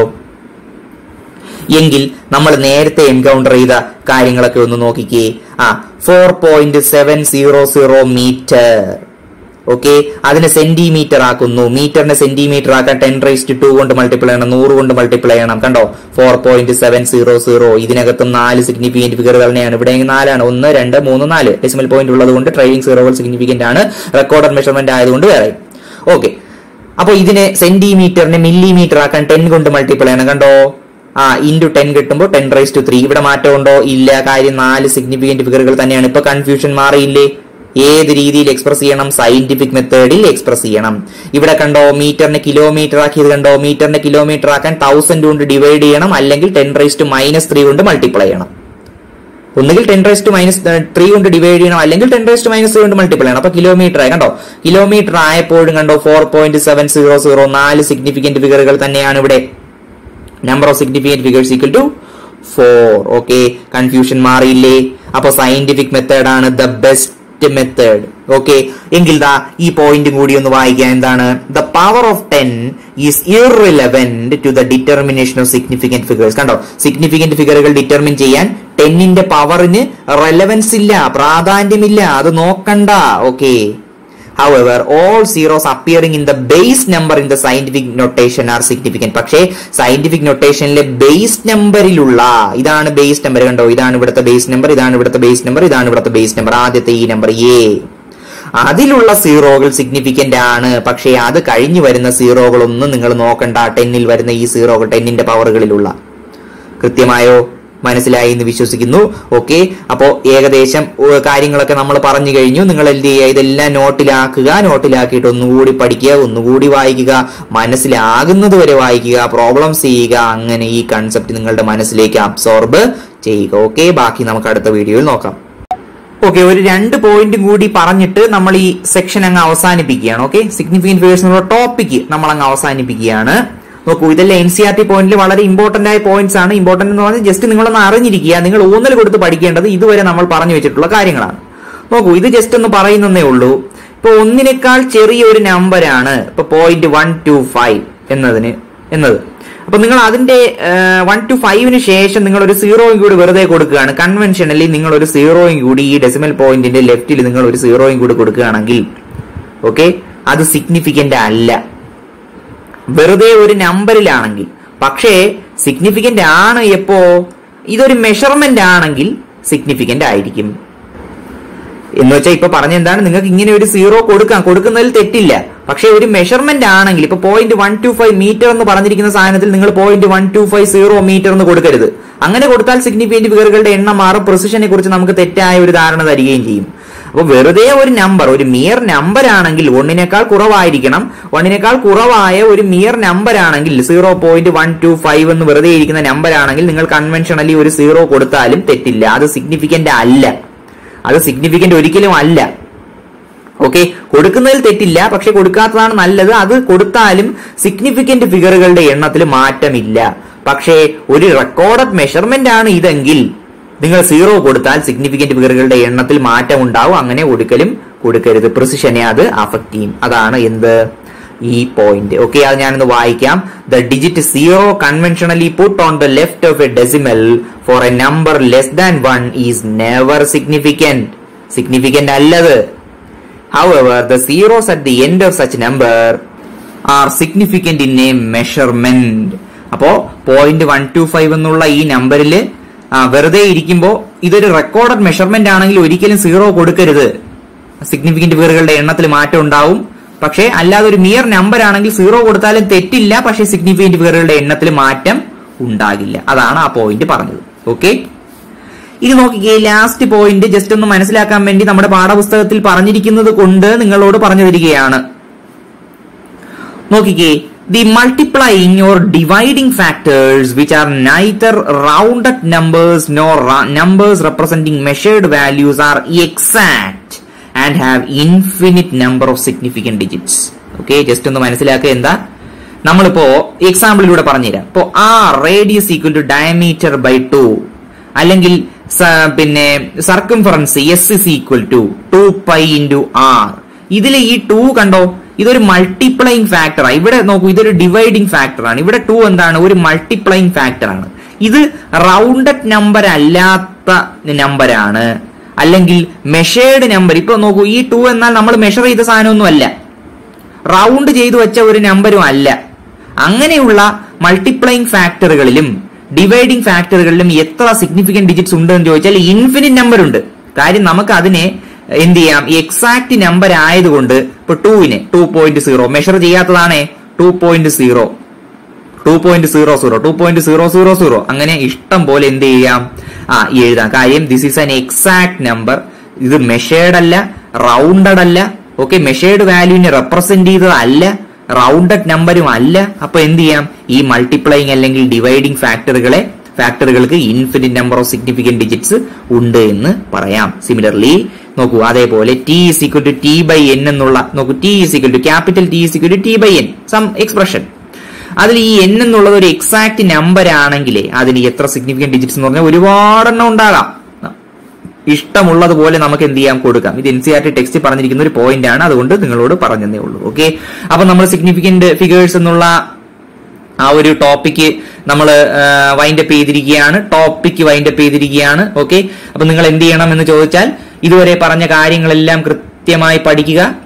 എങ്കിൽ നമ്മൾ നേരത്തെ എൻകൗണ്ടർ ചെയ്ത കാര്യങ്ങളൊക്കെ ഒന്ന് നോക്കിക്കേ. ആ four point seven zero zero metre. Okay, അതിനെ സെന്റിമീറ്റർ ആക്കുന്നു. മീറ്ററിനെ സെന്റിമീറ്റർ ആക്കാൻ ടെൻ റൈസ്റ്റ് ടു കൊണ്ട് മൾട്ടിപ്ലൈ ചെയ്യണം, നൂറ് കൊണ്ട് മൾട്ടിപ്ലൈ ചെയ്യണം. കണ്ടോ, four point seven zero zero. ഇതിനകത്തും നാല് സിഗ്നിഫിക്കന്റ് ഫിഗറുകൾ തന്നെയാണ്. ഇവിടെ നാലാണ്, ഒന്ന് രണ്ട് മൂന്ന് നാല്. ഡെസിമൽ പോയിന്റ് ഉള്ളത് കൊണ്ട് ട്രെയിലിംഗ് സീറോകൾ സിഗ്നിഫിക്കന്റ് ആണ്. റെക്കോർഡഡ് മെഷർമെന്റ് ആയതുകൊണ്ട് വേറെ. ഓക്കെ, അപ്പൊ ഇതിനെ സെന്റിമീറ്ററിനെ മില്ലിമീറ്റർ ആക്കാൻ ടെൻ കൊണ്ട് മൾട്ടിപ്ലൈ ചെയ്യണം. കണ്ടോ, ആ ഇൻറ്റു ടെൻ കിട്ടുമ്പോൾ ടെൻ റൈസ് ടു ത്രീ. ഇവിടെ മാറ്റം ഉണ്ടോ? ഇല്ല. കാര്യം നാല് സിഗ്നിഫിക്കന്റ് ഫിഗറുകൾ തന്നെയാണ്. ഇപ്പൊ കൺഫ്യൂഷൻ മാറിയില്ലേ? ഏത് രീതിയിൽ എക്സ്പ്രസ് ചെയ്യണം? സയന്റിഫിക് മെത്തേഡിൽ എക്സ്പ്രസ് ചെയ്യണം. ഇവിടെ കണ്ടോ, മീറ്ററിനെ കിലോമീറ്റർ ആക്കിയത് കണ്ടോ? മീറ്ററിനെ കിലോമീറ്റർ ആക്കാൻ തൗസൻഡ് കൊണ്ട് ഡിവൈഡ് ചെയ്യണം, അല്ലെങ്കിൽ ten raise to minus three കൊണ്ട് മൾട്ടിപ്ലൈ ചെയ്യണം. ഒന്നുകിൽ ten raise to minus three കൊണ്ട് ഡിവൈഡ് ചെയ്യണം, അല്ലെങ്കിൽ ten raise to minus three കൊണ്ട് മൾട്ടിപ്ലൈ ചെയ്യണം. അപ്പൊ കിലോമീറ്റർ ആയി. കണ്ടോ, കിലോമീറ്റർ ആയപ്പോഴും കണ്ടോ four point seven zero zero. നാല് സിഗ്നിഫിക്കന്റ് ഫിഗറുകൾ തന്നെയാണ് ഇവിടെ. Number of significant figures equal to four. Okay, confusion മാറിയില്ലേ? അപ്പൊ സയന്റിഫിക് മെത്തേഡ് ആണ് ദ ബെസ്റ്റ് മെത്തേഡ്. ഓക്കെ, എങ്കിൽ ദാ ഈ പോയിന്റ് കൂടി ഒന്ന് വായിക്കാം. എന്താണ്? The power of ten is irrelevant to the determination of significant figures. കണ്ടോ, സിഗ്നിഫിക്കന്റ് ഫിഗറുകൾ ഡിറ്റർമിൻ ചെയ്യാൻ ടെന്നിന്റെ പവറിന് റെലവൻസ് ഇല്ല, പ്രാധാന്യമില്ല, അത് നോക്കണ്ട. Okay, However, all zeros appearing in the base number in the scientific notation are significant. പക്ഷേ സയന്റിഫിക് നൊട്ടേഷനിലെ ബേസ് നമ്പറിലുള്ള ഇതാണ് ബേസ് നമ്പർ കണ്ടോ, ഇതാണ് ഇവിടുത്തെ ബേസ് നമ്പർ, ഇതാണ് ഇവിടുത്തെ ബേസ് നമ്പർ, ഇതാണ് ഇവിടുത്തെ ബേസ് നമ്പർ, ആദ്യത്തെ ഈ നമ്പർ എ, അതിലുള്ള സീറോകൾ സിഗ്നിഫിക്കന്റ് ആണ്. പക്ഷേ അത് കഴിഞ്ഞു വരുന്ന സീറോകളൊന്നും നിങ്ങൾ നോക്കണ്ട. ടെന്നിൽ വരുന്ന ഈ സീറോകൾ ടെന്നിന്റെ പവറുകളിലുള്ള. കൃത്യമായോ? മനസ്സിലായി എന്ന് വിശ്വസിക്കുന്നു. ഓക്കെ, അപ്പോ ഏകദേശം കാര്യങ്ങളൊക്കെ നമ്മൾ പറഞ്ഞു കഴിഞ്ഞു. നിങ്ങൾ എന്ത് ചെയ്യുക, ഇതെല്ലാം നോട്ടിലാക്കുക. നോട്ടിലാക്കിയിട്ട് ഒന്നുകൂടി പഠിക്കുക, ഒന്നുകൂടി വായിക്കുക, മനസ്സിലാകുന്നത് വരെ വായിക്കുക, പ്രോബ്ലംസ് ചെയ്യുക. അങ്ങനെ ഈ കൺസെപ്റ്റ് നിങ്ങളുടെ മനസ്സിലേക്ക് അബ്സോർബ് ചെയ്യുക. ഓക്കെ, ബാക്കി നമുക്ക് അടുത്ത വീഡിയോയിൽ നോക്കാം. ഓക്കെ, ഒരു രണ്ട് പോയിന്റും കൂടി പറഞ്ഞിട്ട് നമ്മൾ ഈ സെക്ഷൻ അങ്ങ് അവസാനിപ്പിക്കുകയാണ്. ഓക്കെ, സിഗ്നിഫിക്കന്റ് ഫിഗേഴ്സ് എന്നുള്ള ടോപ്പിക്ക് നമ്മൾ അങ്ങ് അവസാനിപ്പിക്കുകയാണ്. നോക്കൂ, ഇതെല്ലാം എൻ സി ആർ ടി പോയിന്റിൽ വളരെ ഇമ്പോർട്ടന്റ് ആയ പോയിന്റ്സ് ആണ്. ഇമ്പോർട്ടന്റ് എന്ന് പറഞ്ഞാൽ ജസ്റ്റ് നിങ്ങളൊന്ന് അറിഞ്ഞിരിക്കുക. നിങ്ങൾ ഊന്നൽ കൊടുത്ത് പഠിക്കേണ്ടത് ഇതുവരെ നമ്മൾ പറഞ്ഞു വെച്ചിട്ടുള്ള കാര്യങ്ങളാണ്. നോക്കൂ, ഇത് ജസ്റ്റ് ഒന്ന് പറയുന്നേ ഉള്ളൂ. ഇപ്പൊ ഒന്നിനേക്കാൾ ചെറിയൊരു നമ്പറാണ് ഇപ്പൊ പോയിന്റ് വൺ ടു ഫൈവ് എന്നതിന് എന്നത്. അപ്പൊ നിങ്ങൾ അതിന്റെ വൺ ടു ഫൈവിന് ശേഷം നിങ്ങൾ ഒരു സീറോയും കൂടി വെറുതെ കൊടുക്കുകയാണ്. കൺവെൻഷനലി നിങ്ങൾ ഒരു സീറോയും കൂടി ഈ ഡെസിമൽ പോയിന്റിന്റെ ലെഫ്റ്റിൽ നിങ്ങൾ ഒരു സീറോയും കൂടി കൊടുക്കുകയാണെങ്കിൽ ഓക്കെ, അത് സിഗ്നിഫിക്കന്റ് അല്ല. വെറുതെ ഒരു നമ്പറിലാണെങ്കിൽ. പക്ഷേ സിഗ്നിഫിക്കന്റ് ആണ് എപ്പോ? ഇതൊരു മെഷർമെന്റ് ആണെങ്കിൽ സിഗ്നിഫിക്കന്റ് ആയിരിക്കും. എന്ന് വെച്ചാൽ ഇപ്പൊ പറഞ്ഞ എന്താണ്, നിങ്ങൾക്ക് ഇങ്ങനെ ഒരു സീറോ കൊടുക്കാം, കൊടുക്കുന്നതിൽ തെറ്റില്ല. പക്ഷെ ഒരു മെഷർമെന്റ് ആണെങ്കിൽ ഇപ്പൊ point one two five metre എന്ന് പറഞ്ഞിരിക്കുന്ന സാധനത്തിൽ നിങ്ങൾ point one two five zero metre എന്ന് കൊടുക്കരുത്. അങ്ങനെ കൊടുത്താൽ സിഗ്നിഫിക്കന്റ് ഫിഗറുകളുടെ എണ്ണം മാറും. പ്രിസിഷനെ കുറിച്ച് നമുക്ക് തെറ്റായ ഒരു ധാരണ തരികയും ചെയ്യും. അപ്പൊ വെറുതെ ഒരു നമ്പർ, ഒരു മിയർ നമ്പർ ആണെങ്കിൽ ഒന്നിനേക്കാൾ കുറവായിരിക്കണം. ഒന്നിനേക്കാൾ കുറവായ ഒരു മിയർ നമ്പർ ആണെങ്കിൽ zero point one two five എന്ന് വെറുതെ ഇരിക്കുന്ന നമ്പർ ആണെങ്കിൽ നിങ്ങൾ കൺവെൻഷനലി ഒരു സീറോ കൊടുത്താലും തെറ്റില്ല. അത് സിഗ്നിഫിക്കന്റ് അല്ല. അത് സിഗ്നിഫിക്കന്റ് ഒരിക്കലും അല്ല. ഓക്കെ, കൊടുക്കുന്നതിൽ തെറ്റില്ല, പക്ഷെ കൊടുക്കാത്തതാണ് നല്ലത്. അത് കൊടുത്താലും സിഗ്നിഫിക്കന്റ് ഫിഗറുകളുടെ എണ്ണത്തിൽ മാറ്റമില്ല. പക്ഷേ ഒരു റെക്കോർഡഡ് മെഷർമെന്റ് ആണ് ഇതെങ്കിൽ നിങ്ങൾ സീറോ കൊടുത്താൽ സിഗ്നിഫിക്കന്റ് ഫിഗറുകളുടെ എണ്ണത്തിൽ മാറ്റം ഉണ്ടാവും. അങ്ങനെ ഒരിക്കലും കൊടുക്കരുത്. പ്രിസിഷനെ അത് അഫക്ട് ചെയ്യും. അതാണ് എന്ത്, ഈ പോയിന്റ്. ഓക്കെ, അത് ഞാനൊന്ന് വായിക്കാം. The digit zero conventionally put on the left of a decimal for a number less than one is never significant. Significant അല്ലത്. However, the zeros at the end of such number are significant in a measurement. അപ്പോ point one two five എന്നുള്ള ഈ നമ്പറില് വെറുതെ ഇരിക്കുമ്പോ ഇതൊരു recorded measurement ആണെങ്കിൽ ഒരിക്കലും സീറോ കൊടുക്കരുത്. സിഗ്നിഫിക്കന്റ് ഫിഗറുകളുടെ എണ്ണത്തിൽ മാറ്റം ഉണ്ടാവും. പക്ഷേ അല്ലാതെ ഒരു മിയർ നമ്പർ ആണെങ്കിൽ സീറോ കൊടുത്താലും തെറ്റില്ല. പക്ഷേ സിഗ്നിഫിക്കന്റ് ഫിഗറുകളുടെ എണ്ണത്തിൽ മാറ്റം ഉണ്ടാകില്ല. അതാണ് ആ പോയിന്റ് പറഞ്ഞത്. ഓക്കെ, ഇത് നോക്കിക്കേ, ലാസ്റ്റ് പോയിന്റ് ജസ്റ്റ് ഒന്ന് മനസ്സിലാക്കാൻ വേണ്ടി നമ്മുടെ പാഠപുസ്തകത്തിൽ പറഞ്ഞിരിക്കുന്നത് കൊണ്ട് നിങ്ങളോട് പറഞ്ഞു തരികയാണ്. നോക്കിക്കേ, the multiplying or dividing factors which are neither rounded numbers nor numbers representing measured values are exact and have infinite number of significant digits. Okay, just ഒന്ന് മനസ്സിലാക്കുക. എന്താ നമ്മളിപ്പോ എക്സാമ്പിളിലൂടെ പറഞ്ഞുതരാം. ഇപ്പോ R radius equal to diameter by two, അല്ലെങ്കിൽ പിന്നെ circumference S is equal to two pi into R. ഇതിൽ ഈ ടു കണ്ടോ, ഇതൊരു മൾട്ടിപ്ലൈയിങ് ഫാക്ടറാണ്. ഇവിടെ നോക്കൂ, ഇതൊരു ഡിവൈഡിങ് ഫാക്ടറാണ്. ഇവിടെ ടു എന്താണ്, ഒരു മൾട്ടിപ്ലൈയിങ് ഫാക്ടറാണ്. ഇത് റൗണ്ടഡ് നമ്പർ അല്ലാത്ത നമ്പറാണ്, അല്ലെങ്കിൽ മെഷേർഡ് നമ്പർ. ഇപ്പൊ നോക്കൂ, ഈ ടു എന്നാൽ നമ്മൾ മെഷർ ചെയ്ത സാധനമൊന്നും അല്ല, റൗണ്ട് ചെയ്തു വെച്ച ഒരു നമ്പരും അല്ല. അങ്ങനെയുള്ള മൾട്ടിപ്ലൈയിങ് ഫാക്ടറുകളിലും ഡിവൈഡിങ് ഫാക്ടറുകളിലും എത്ര സിഗ്നിഫിക്കന്റ് ഡിജിറ്റ്സ് ഉണ്ട് എന്ന് ചോദിച്ചാൽ ഇൻഫിനിറ്റ് നമ്പർ ഉണ്ട്. കാര്യം നമുക്ക് അതിനെ എന്ത് ചെയ്യാം, എക്സാക്ട് നമ്പർ ആയതുകൊണ്ട് ഇപ്പൊ ടൂവിനെ ടു പോയിന്റ് സീറോ മെഷർ ചെയ്യാത്തതാണേ two point zero two point zero zero two point zero zero zero അങ്ങനെ ഇഷ്ടം പോലെ എന്ത് ചെയ്യാം, ആ എഴുതാം. കാര്യം this is an exact number. ഇത് മെഷേർഡ് അല്ല, റൗണ്ടഡ് അല്ല. ഓക്കെ, മെഷേർഡ് വാല്യൂവിനെ റെപ്രസെന്റ് ചെയ്തതല്ല, റൗണ്ടഡ് നമ്പരും അല്ല. അപ്പൊ എന്ത് ചെയ്യാം, ഈ മൾട്ടിപ്ലൈയിങ് അല്ലെങ്കിൽ ഡിവൈഡിങ് ഫാക്ടറുകളെ ഫാക്ടറുകൾക്ക് infinite number of significant digits ഉണ്ട് എന്ന് പറയാം. സിമിലർലി നോക്കൂ, അതേപോലെ T is equal to T by N എന്നുള്ള നോക്കൂ, T is equal to capital T is equal to T by N some expression. അതിൽ ഈ എൻ എന്നുള്ളത് ഒരു എക്സാക്ട് നമ്പർ ആണെങ്കിലേ അതിന് എത്ര സിഗ്നിഫിക്കന്റ് ഡിജിറ്റ്സ് എന്ന് പറഞ്ഞാൽ ഒരുപാടെണ്ണം ഉണ്ടാകാം. ഇഷ്ടമുള്ളതുപോലെ നമുക്ക് എന്ത് ചെയ്യാം, കൊടുക്കാം. ഇത് N C R T text പറഞ്ഞിരിക്കുന്ന ഒരു പോയിന്റ് ആണ്, അതുകൊണ്ട് നിങ്ങളോട് പറഞ്ഞതേ ഉള്ളൂ. ഓക്കെ, അപ്പൊ നമ്മൾ സിഗ്നിഫിക്കന്റ് ഫിഗേഴ്സ് എന്നുള്ള ആ ഒരു ടോപ്പിക്ക് നമ്മൾ വൈൻഡപ്പ് ചെയ്തിരിക്കുകയാണ്. ടോപ്പിക്ക് വൈൻഡപ്പ് ചെയ്തിരിക്കുകയാണ്. ഓക്കെ, അപ്പൊ നിങ്ങൾ എന്ത് ചെയ്യണം എന്ന് ചോദിച്ചാൽ ഇതുവരെ പറഞ്ഞ കാര്യങ്ങളെല്ലാം കൃത്യമായി പഠിക്കുക.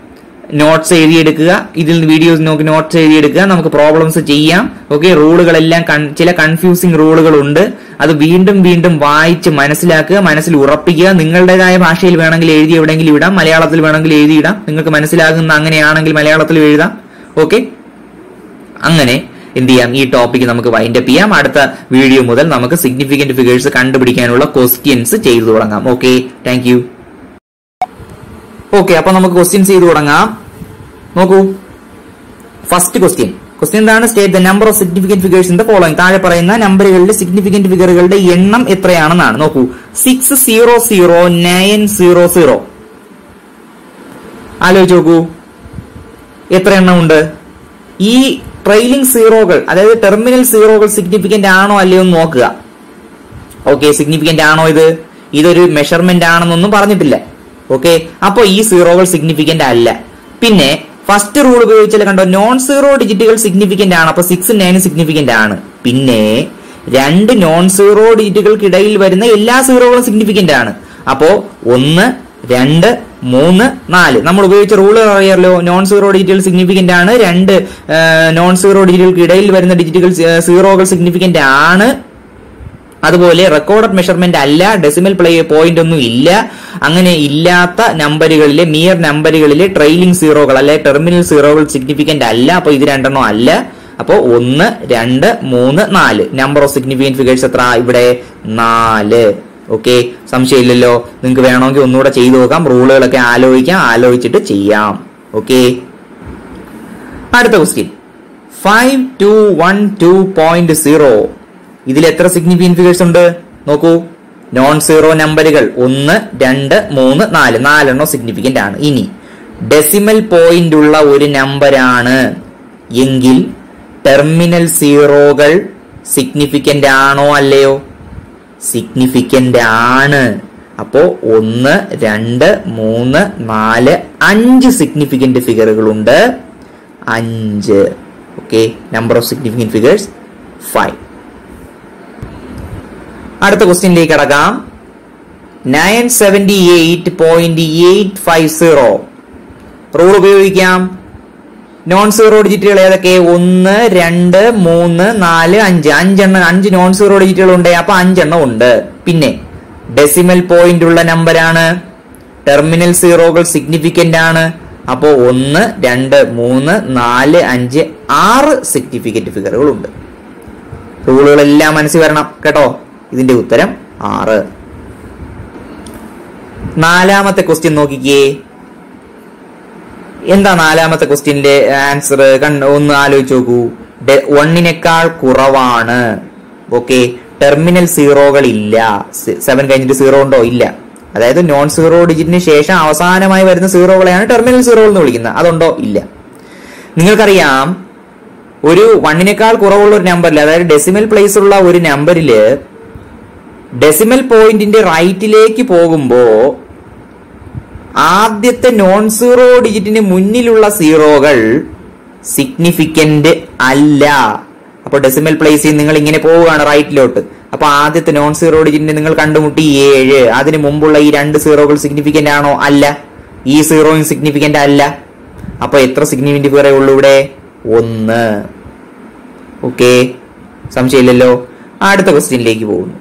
നോട്ട്സ് എഴുതിയെടുക്കുക, ഇതിൽ വീഡിയോസ് നോക്കി നോട്ട്സ് എഴുതിയെടുക്കുക, നമുക്ക് പ്രോബ്ലംസ് ചെയ്യാം. ഓക്കെ, റൂളുകളെല്ലാം ചില കൺഫ്യൂസിംഗ് റൂളുകൾ ഉണ്ട്, അത് വീണ്ടും വീണ്ടും വായിച്ച് മനസ്സിലാക്കുക, മനസ്സിൽ ഉറപ്പിക്കുക. നിങ്ങളുടേതായ ഭാഷയിൽ വേണമെങ്കിൽ എഴുതി എവിടെയെങ്കിലും ഇടാം, മലയാളത്തിൽ വേണമെങ്കിൽ എഴുതിയിടാം, നിങ്ങൾക്ക് മനസ്സിലാകുന്ന അങ്ങനെയാണെങ്കിൽ മലയാളത്തിൽ എഴുതാം. ഓക്കെ, അങ്ങനെ എന്ത് ചെയ്യാം, ഈ ടോപ്പിക് നമുക്ക് വൈൻഡപ്പ് ചെയ്യാം. അടുത്ത വീഡിയോ മുതൽ നമുക്ക് സിഗ്നിഫിക്കന്റ് ഫിഗേഴ്സ് കണ്ടുപിടിക്കാനുള്ള ക്വസ്റ്റ്യൻസ് ചെയ്തു തുടങ്ങാം. Okay, thank you. ഓക്കെ, അപ്പൊ നമുക്ക് ക്വസ്റ്റ്യൻസ് ചെയ്തു തുടങ്ങാം. നോക്കൂ, ഫസ്റ്റ് ക്വസ്റ്റ്യൻ ക്വസ്റ്റ്യൻ എന്താണ്? State the number of significant figures in the following. താഴെ പറയുന്ന നമ്പറുകളുടെ സിഗ്നിഫിക്കന്റ് ഫിഗറുകളുടെ എണ്ണം എത്രയാണെന്നാണ്. നോക്കൂ, six zero zero nine zero zero. ആലോചിച്ച് നോക്കൂ, എത്ര എണ്ണം ഉണ്ട്? ഈ ട്രെയിലിംഗ് സീറോകൾ, അതായത് ടെർമിനൽ സീറോകൾ സിഗ്നിഫിക്കന്റ് ആണോ അല്ലയോ എന്ന് നോക്കുക. ഓക്കെ, സിഗ്നിഫിക്കന്റ് ആണോ ഇത്? ഇതൊരു മെഷർമെന്റ് ആണെന്നൊന്നും പറഞ്ഞിട്ടില്ല. ഓക്കെ, അപ്പൊ ഈ സീറോകൾ സിഗ്നിഫിക്കന്റ് അല്ല. പിന്നെ ഫസ്റ്റ് റൂൾ ഉപയോഗിച്ചാൽ കണ്ടോ, നോൺ സീറോ ഡിജിറ്റുകൾ സിഗ്നിഫിക്കന്റ് ആണ്. അപ്പൊ സിക്സ് നയൻ സിഗ്നിഫിക്കന്റ് ആണ്. പിന്നെ രണ്ട് നോൺ സീറോ ഡിജിറ്റുകൾക്കിടയിൽ വരുന്ന എല്ലാ സീറോകളും സിഗ്നിഫിക്കന്റ് ആണ്. അപ്പോ ഒന്ന്, രണ്ട്, മൂന്ന്, നാല് നമ്മൾ ഉപയോഗിച്ച റൂള് അറിയാമല്ലോ. നോൺ സീറോ ഡിജിറ്റുകൾ സിഗ്നിഫിക്കന്റ് ആണ്, രണ്ട് നോൺ സീറോ ഡിജിറ്റുകൾക്ക് ഇടയിൽ വരുന്ന ഡിജിറ്റുകൾ സീറോകൾ സിഗ്നിഫിക്കന്റ് ആണ്. അതുപോലെ റെക്കോർഡഡ് മെഷർമെന്റ് അല്ല, ഡെസിമൽ പ്ലേ പോയിന്റ് ഒന്നും ഇല്ല. അങ്ങനെ ഇല്ലാത്ത നമ്പറുകളിലെ മിയർ നമ്പറുകളിലെ ട്രെയിലിംഗ് സീറോകൾ അല്ലെ ടെർമിനൽ സീറോകൾ സിഗ്നിഫിക്കന്റ് അല്ല. അപ്പൊ ഇത് രണ്ടെണ്ണം അല്ല. അപ്പോ ഒന്ന്, രണ്ട്, മൂന്ന്, നാല്. നമ്പർ ഓഫ് സിഗ്നിഫിക്കന്റ് ഫിഗേഴ്സ് എത്ര? ഇവിടെ നാല്. ഓക്കെ, സംശയമില്ലല്ലോ. നിങ്ങൾക്ക് വേണമെങ്കിൽ ഒന്നുകൂടെ ചെയ്തു നോക്കാം, റൂളുകളൊക്കെ ആലോചിക്കാം, ആലോചിച്ചിട്ട് ചെയ്യാം. ഓക്കെ, അടുത്ത question five two one two point zero. ഇതിൽ എത്ര സിഗ്നിഫിക്കന്റ് ഫിഗേഴ്സ് ഉണ്ട്? നോക്കൂ, നോൺ സീറോ നമ്പറുകൾ ഒന്ന്, രണ്ട്, മൂന്ന്, നാല്. നാലെണ്ണം സിഗ്നിഫിക്കന്റ് ആണ്. ഇനി ഡെസിമൽ പോയിന്റ് ഉള്ള ഒരു നമ്പറാണ് എങ്കിൽ ടെർമിനൽ സീറോകൾ സിഗ്നിഫിക്കന്റ് ആണോ അല്ലയോ? സിഗ്നിഫിക്കന്റ് ആണ്. അപ്പോ ഒന്ന്, രണ്ട്, മൂന്ന്, നാല്, അഞ്ച് സിഗ്നിഫിക്കന്റ് ഫിഗറുകളുണ്ട്. അഞ്ച്. Okay, number of significant figures five. അടുത്ത ക്വസ്റ്റ്യനിലേക്ക് കടക്കാം. Nine seventy eight point eight five zero. Rule ഉപയോഗിക്കാം. നോൺ സീറോ ഡിജിറ്റുകൾ ഏതൊക്കെ? ഒന്ന്, രണ്ട്, മൂന്ന്, നാല്, അഞ്ച്. അഞ്ചെണ്ണം, അഞ്ച് നോൺ സീറോ ഡിജിറ്റുകൾ ഉണ്ട്. അപ്പൊ അഞ്ചെണ്ണം ഉണ്ട്. പിന്നെ ഡെസിമൽ പോയിന്റ് ഉള്ള നമ്പറാണ്, ടെർമിനൽ സീറോകൾ സിഗ്നിഫിക്കന്റ് ആണ്. അപ്പോ ഒന്ന്, രണ്ട്, മൂന്ന്, നാല്, അഞ്ച്, ആറ് സിഗ്നിഫിക്കന്റ് ഫിഗറുകളുണ്ട്. റൂളുകളെല്ലാം മനസ്സിൽ വരണം കേട്ടോ. ഇതിന്റെ ഉത്തരം ആറ്. നാലാമത്തെ ക്വസ്റ്റ്യൻ നോക്കിക്കേ. എന്താ നാലാമത്തെ ക്വസ്റ്റ്യന്റെ ആൻസർ? ഒന്ന് ആലോചിച്ച് നോക്കൂ. വണ്ണിനേക്കാൾ കുറവാണ്. ഓക്കെ, ടെർമിനൽ സീറോകൾ ഇല്ല. സെവൻ കഴിഞ്ഞിട്ട് സീറോ ഉണ്ടോ? ഇല്ല. അതായത് നോൺ സീറോ ഡിജിറ്റിന് ശേഷം അവസാനമായി വരുന്ന സീറോകളെയാണ് ടെർമിനൽ സീറോകൾ എന്ന് വിളിക്കുന്നത്. അതുണ്ടോ? ഇല്ല. നിങ്ങൾക്കറിയാം, ഒരു വണ്ണിനേക്കാൾ കുറവുള്ള ഒരു നമ്പറിൽ, അതായത് ഡെസിമൽ പ്ലേസ് ഉള്ള ഒരു നമ്പറില് ഡെസിമൽ പോയിന്റിന്റെ റൈറ്റിലേക്ക് പോകുമ്പോ ആദ്യത്തെ നോൺ സീറോ ഡിജിറ്റിന് മുന്നിലുള്ള സീറോകൾ സിഗ്നിഫിക്കന്റ് അല്ല. അപ്പൊ ഡെസിമൽ പ്ലേസിൽ നിങ്ങൾ ഇങ്ങനെ പോവുകയാണ് റൈറ്റിലോട്ട്. അപ്പൊ ആദ്യത്തെ നോൺ സീറോ ഡിജിറ്റിന് നിങ്ങൾ കണ്ടുമുട്ടി ഏഴ്. അതിന് മുമ്പുള്ള ഈ രണ്ട് സീറോകൾ സിഗ്നിഫിക്കന്റ് ആണോ? അല്ല. ഈ സീറോയും സിഗ്നിഫിക്കന്റ് അല്ല. അപ്പൊ എത്ര സിഗ്നിഫിക്കന്റ് ഫിഗറേ ഉള്ളൂ ഇവിടെ? ഒന്ന്. ഓക്കെ, സംശയമില്ലല്ലോ. അടുത്ത ക്വസ്റ്റ്യനിലേക്ക് പോകുന്നു.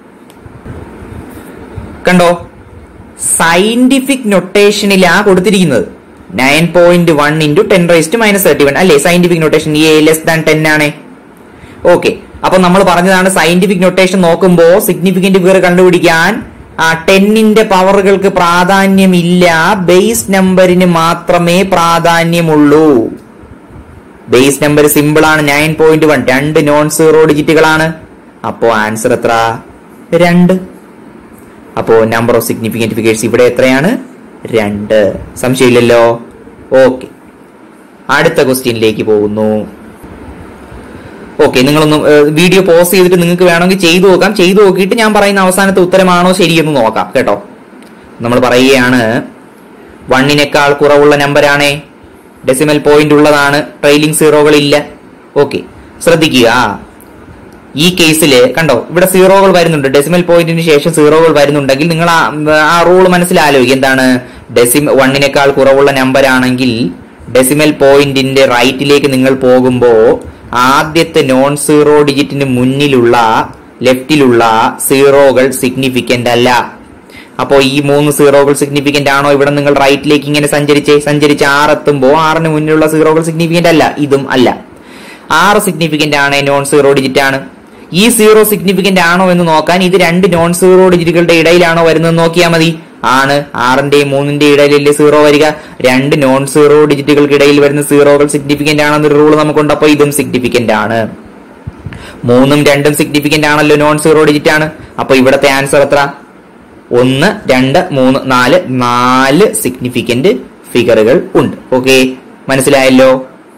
കണ്ടോ, സയന്റിഫിക് നൊട്ടേഷനിലാ കൊടുത്തിരിക്കുന്നത്. Nine point one into ten raise to minus thirty one അല്ലേ scientific notation? A less than ten ആണ്. ഓക്കെ, അപ്പൊ നമ്മൾ പറഞ്ഞതാണ് സയന്റിഫിക് നൊട്ടേഷൻ നോക്കുമ്പോ സിഗ്നിഫിക്കന്റ് ഫിഗർ കണ്ടുപിടിക്കാൻ ആ ടെന്നിന്റെ പവറുകൾക്ക് പ്രാധാന്യമില്ല, ബേസ് നമ്പറിന് മാത്രമേ പ്രാധാന്യമുള്ളൂ. ബേസ് നമ്പർ സിമ്പിൾ ആണ്. നയൻ പോയിന്റ് വൺ, രണ്ട് നോൺ സീറോ ഡിജിറ്റുകളാണ്. അപ്പോ ആൻസർ എത്ര? രണ്ട്. അപ്പോ നമ്പർ ഓഫ് സിഗ്നിഫിക്കന്റ് ഫിഗേഴ്സ് ഇവിടെ എത്രയാണ്? രണ്ട്. സംശയമില്ലല്ലോ. ഓക്കെ, അടുത്ത ക്വസ്റ്റ്യനിലേക്ക് പോകുന്നു. ഓക്കെ, നിങ്ങളൊന്ന് വീഡിയോ പോസ് ചെയ്തിട്ട് നിങ്ങൾക്ക് വേണമെങ്കിൽ ചെയ്തു നോക്കാം. ചെയ്തു നോക്കിയിട്ട് ഞാൻ പറയുന്ന അവസാനത്തെ ഉത്തരമാണോ ശരിയെന്ന് നോക്കാം കേട്ടോ. നമ്മൾ പറയുകയാണ്, വണ്ണിനേക്കാൾ കുറവുള്ള നമ്പറാണേ, ഡെസിമൽ പോയിന്റ് ഉള്ളതാണ്, ട്രെയിലിംഗ് സീറോകൾ ഇല്ല. ഓക്കെ, ശ്രദ്ധിക്കുക. ഈ കേസിൽ കണ്ടോ, ഇവിടെ സീറോകൾ വരുന്നുണ്ട്. ഡെസിമൽ പോയിന്റിന് ശേഷം സീറോകൾ വരുന്നുണ്ടെങ്കിൽ നിങ്ങൾ ആ റൂൾ മനസ്സിലാലോചിക്കുക. എന്താണ്? ഡെസിമൽ വണ്ണിനേക്കാൾ കുറവുള്ള നമ്പർ ആണെങ്കിൽ ഡെസിമൽ പോയിന്റിന്റെ റൈറ്റിലേക്ക് നിങ്ങൾ പോകുമ്പോൾ ആദ്യത്തെ നോൺ സീറോ ഡിജിറ്റിന് മുന്നിലുള്ള ലെഫ്റ്റിലുള്ള സീറോകൾ സിഗ്നിഫിക്കന്റ് അല്ല. അപ്പോ ഈ മൂന്ന് സീറോകൾ സിഗ്നിഫിക്കന്റ് ആണോ? ഇവിടെ നിങ്ങൾ റൈറ്റിലേക്ക് ഇങ്ങനെ സഞ്ചരിച്ച് സഞ്ചരിച്ച് ആറ് എത്തുമ്പോൾ ആറിന് മുന്നിലുള്ള സീറോകൾ സിഗ്നിഫിക്കന്റ് അല്ല. ഇതും അല്ല. ആറ് സിഗ്നിഫിക്കന്റ് ആണ്, നോൺ സീറോ ഡിജിറ്റ് ആണ്. ഈ സീറോ സിഗ്നിഫിക്കന്റ് ആണോ എന്ന് നോക്കാൻ ഇത് രണ്ട് നോൺ സീറോ ഡിജിറ്റുകളുടെ ഇടയിലാണോ വരുന്നത് നോക്കിയാൽ മതി. ആണ്. ആറിന്റെയും മൂന്നിന്റെയും ഇടയിലല്ലേ സീറോ വരിക. രണ്ട് നോൺ സീറോ ഡിജിറ്റുകൾക്ക് ഇടയിൽ വരുന്ന സീറോകൾ സിഗ്നിഫിക്കന്റ് ആണെന്നൊരു റൂൾ നമുക്കുണ്ട്. അപ്പൊ ഇതും സിഗ്നിഫിക്കന്റ് ആണ്. മൂന്നും രണ്ടും സിഗ്നിഫിക്കന്റ് ആണല്ലോ, നോൺ സീറോ ഡിജിറ്റ് ആണ്. അപ്പൊ ഇവിടത്തെ ആൻസർ എത്ര? ഒന്ന്, രണ്ട്, മൂന്ന്, നാല്. നാല് സിഗ്നിഫിക്കന്റ് ഫിഗറുകൾ ഉണ്ട്. ഓക്കെ, മനസ്സിലായല്ലോ.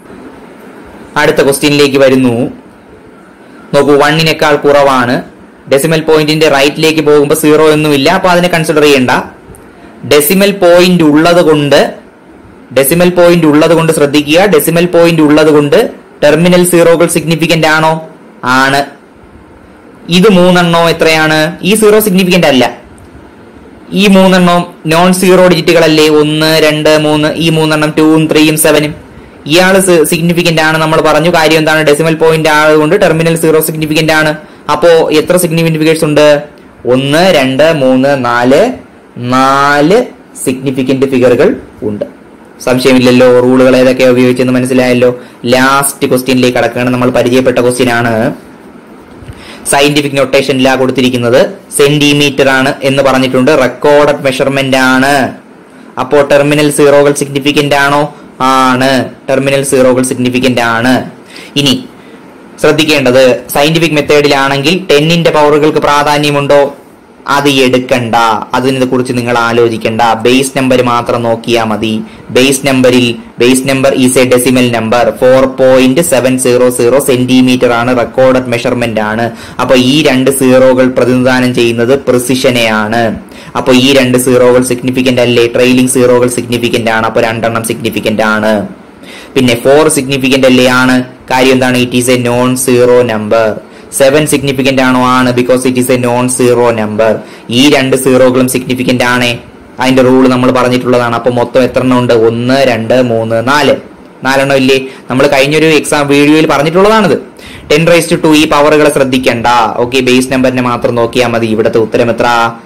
അടുത്ത ക്വസ്റ്റ്യനിലേക്ക് വരുന്നു. നോക്കൂ, വണ്ണിനേക്കാൾ കുറവാണ്. ഡെസിമൽ പോയിന്റിന്റെ റൈറ്റിലേക്ക് പോകുമ്പോൾ സീറോ ഒന്നുമില്ല, അപ്പൊ അതിനെ കൺസിഡർ ചെയ്യണ്ട. ഡെസിമൽ പോയിന്റ് ഉള്ളത് കൊണ്ട് ഡെസിമൽ പോയിന്റ് ഉള്ളത് കൊണ്ട് ശ്രദ്ധിക്കുക. ഡെസിമൽ പോയിന്റ് ഉള്ളത് കൊണ്ട് ടെർമിനൽ സീറോകൾ സിഗ്നിഫിക്കന്റ് ആണോ? ആണ്. ഇത് മൂന്നെണ്ണോ എത്രയാണ്? ഈ സീറോ സിഗ്നിഫിക്കന്റ് അല്ല. ഈ മൂന്നെണ്ണം നോൺ സീറോ ഡിജിറ്റുകളല്ലേ? ഒന്ന്, രണ്ട്, മൂന്ന്. ഈ മൂന്നെണ്ണം ടൂവും ത്രീയും സെവനും. ഇയാള് സിഗ്നിഫിക്കന്റ് ആണ്. നമ്മൾ പറഞ്ഞു കാര്യം എന്താണ്? ഡെസിമൽ പോയിന്റ് ആയതുകൊണ്ട് ടെർമിനൽ സീറോ സിഗ്നിഫിക്കന്റ് ആണ്. അപ്പോ എത്ര സിഗ്നിഫിക്കന്റ് ഫിഗേഴ്സ് ഉണ്ട്? ഒന്ന്, രണ്ട്, മൂന്ന്, നാല്. നാല് സിഗ്നിഫിക്കന്റ് ഫിഗറുകൾ ഉണ്ട്. സംശയമില്ലല്ലോ. റൂളുകൾ ഏതൊക്കെയാ ഉപയോഗിച്ചെന്ന് മനസ്സിലായല്ലോ. ലാസ്റ്റ് ക്വസ്റ്റ്യനിലേക്ക് കടക്കുകയാണ്. നമ്മൾ പരിചയപ്പെട്ട ക്വസ്റ്റ്യൻ ആണ്. സയന്റിഫിക് നൊട്ടേഷനിലാ കൊടുത്തിരിക്കുന്നത്. സെന്റിമീറ്റർ ആണ് എന്ന് പറഞ്ഞിട്ടുണ്ട്. റെക്കോർഡഡ് മെഷർമെന്റ് ആണ്. അപ്പോ ടെർമിനൽ സീറോകൾ സിഗ്നിഫിക്കന്റ് ആണോ? ആണ്. ടെർമിനൽ സീറോകൾ സിഗ്നിഫിക്കന്റ് ആണ്. ഇനി ശ്രദ്ധിക്കേണ്ടത്, സയന്റിഫിക് മെത്തേഡിലാണെങ്കിൽ ടെന്നിന്റെ പവറുകൾക്ക് പ്രാധാന്യമുണ്ടോ? അത് എടുക്കണ്ട. അതിനെ കുറിച്ച് നിങ്ങൾ ആലോചിക്കണ്ട. ബേസ് നമ്പർ മാത്രം നോക്കിയാൽ മതി. ബേസ് നമ്പറിൽ base number is a decimal number. Four point seven zero zero centimetre ആണ്. റെക്കോർഡഡ് മെഷർമെന്റ് ആണ്. അപ്പൊ ഈ രണ്ട് സീറോകൾ പ്രതിനിധാനം ചെയ്യുന്നത് പ്രിസിഷനെയാണ്. അപ്പൊ ഈ രണ്ട് സീറോകൾ സിഗ്നിഫിക്കന്റ് അല്ലേ? ട്രെയിലിംഗ് സീറോകൾ സിഗ്നിഫിക്കന്റ് ആണ്. അപ്പൊ രണ്ടെണ്ണം സിഗ്നിഫിക്കന്റ് ആണ്. പിന്നെ ഫോർ സിഗ്നിഫിക്കന്റ് അല്ലേ? ആണ്. കാര്യം എന്താണ്? It is a non zero number. Seven significant ആണോ? ആണ്. Because it is a non zero number. ഈ രണ്ട് സീറോകളും സിഗ്നിഫിക്കന്റ് ആണ്. അതിന്റെ റൂൾ നമ്മൾ പറഞ്ഞിട്ടുള്ളതാണ്. അപ്പൊ മൊത്തം എത്ര എണ്ണം ഉണ്ട്? ഒന്ന്, രണ്ട്, മൂന്ന്, നാല്. നാലെണ്ണം ഇല്ലേ? നമ്മൾ കഴിഞ്ഞൊരു എക്സാം വീഡിയോയിൽ പറഞ്ഞിട്ടുള്ളതാണിത്. Ten raise to two. ഈ പവറുകളെ ശ്രദ്ധിക്കണ്ട. ഓക്കെ, ബേസ് നമ്പറിനെ മാത്രം നോക്കിയാൽ മതി. ഇവിടത്തെ ഉത്തരം എത്ര?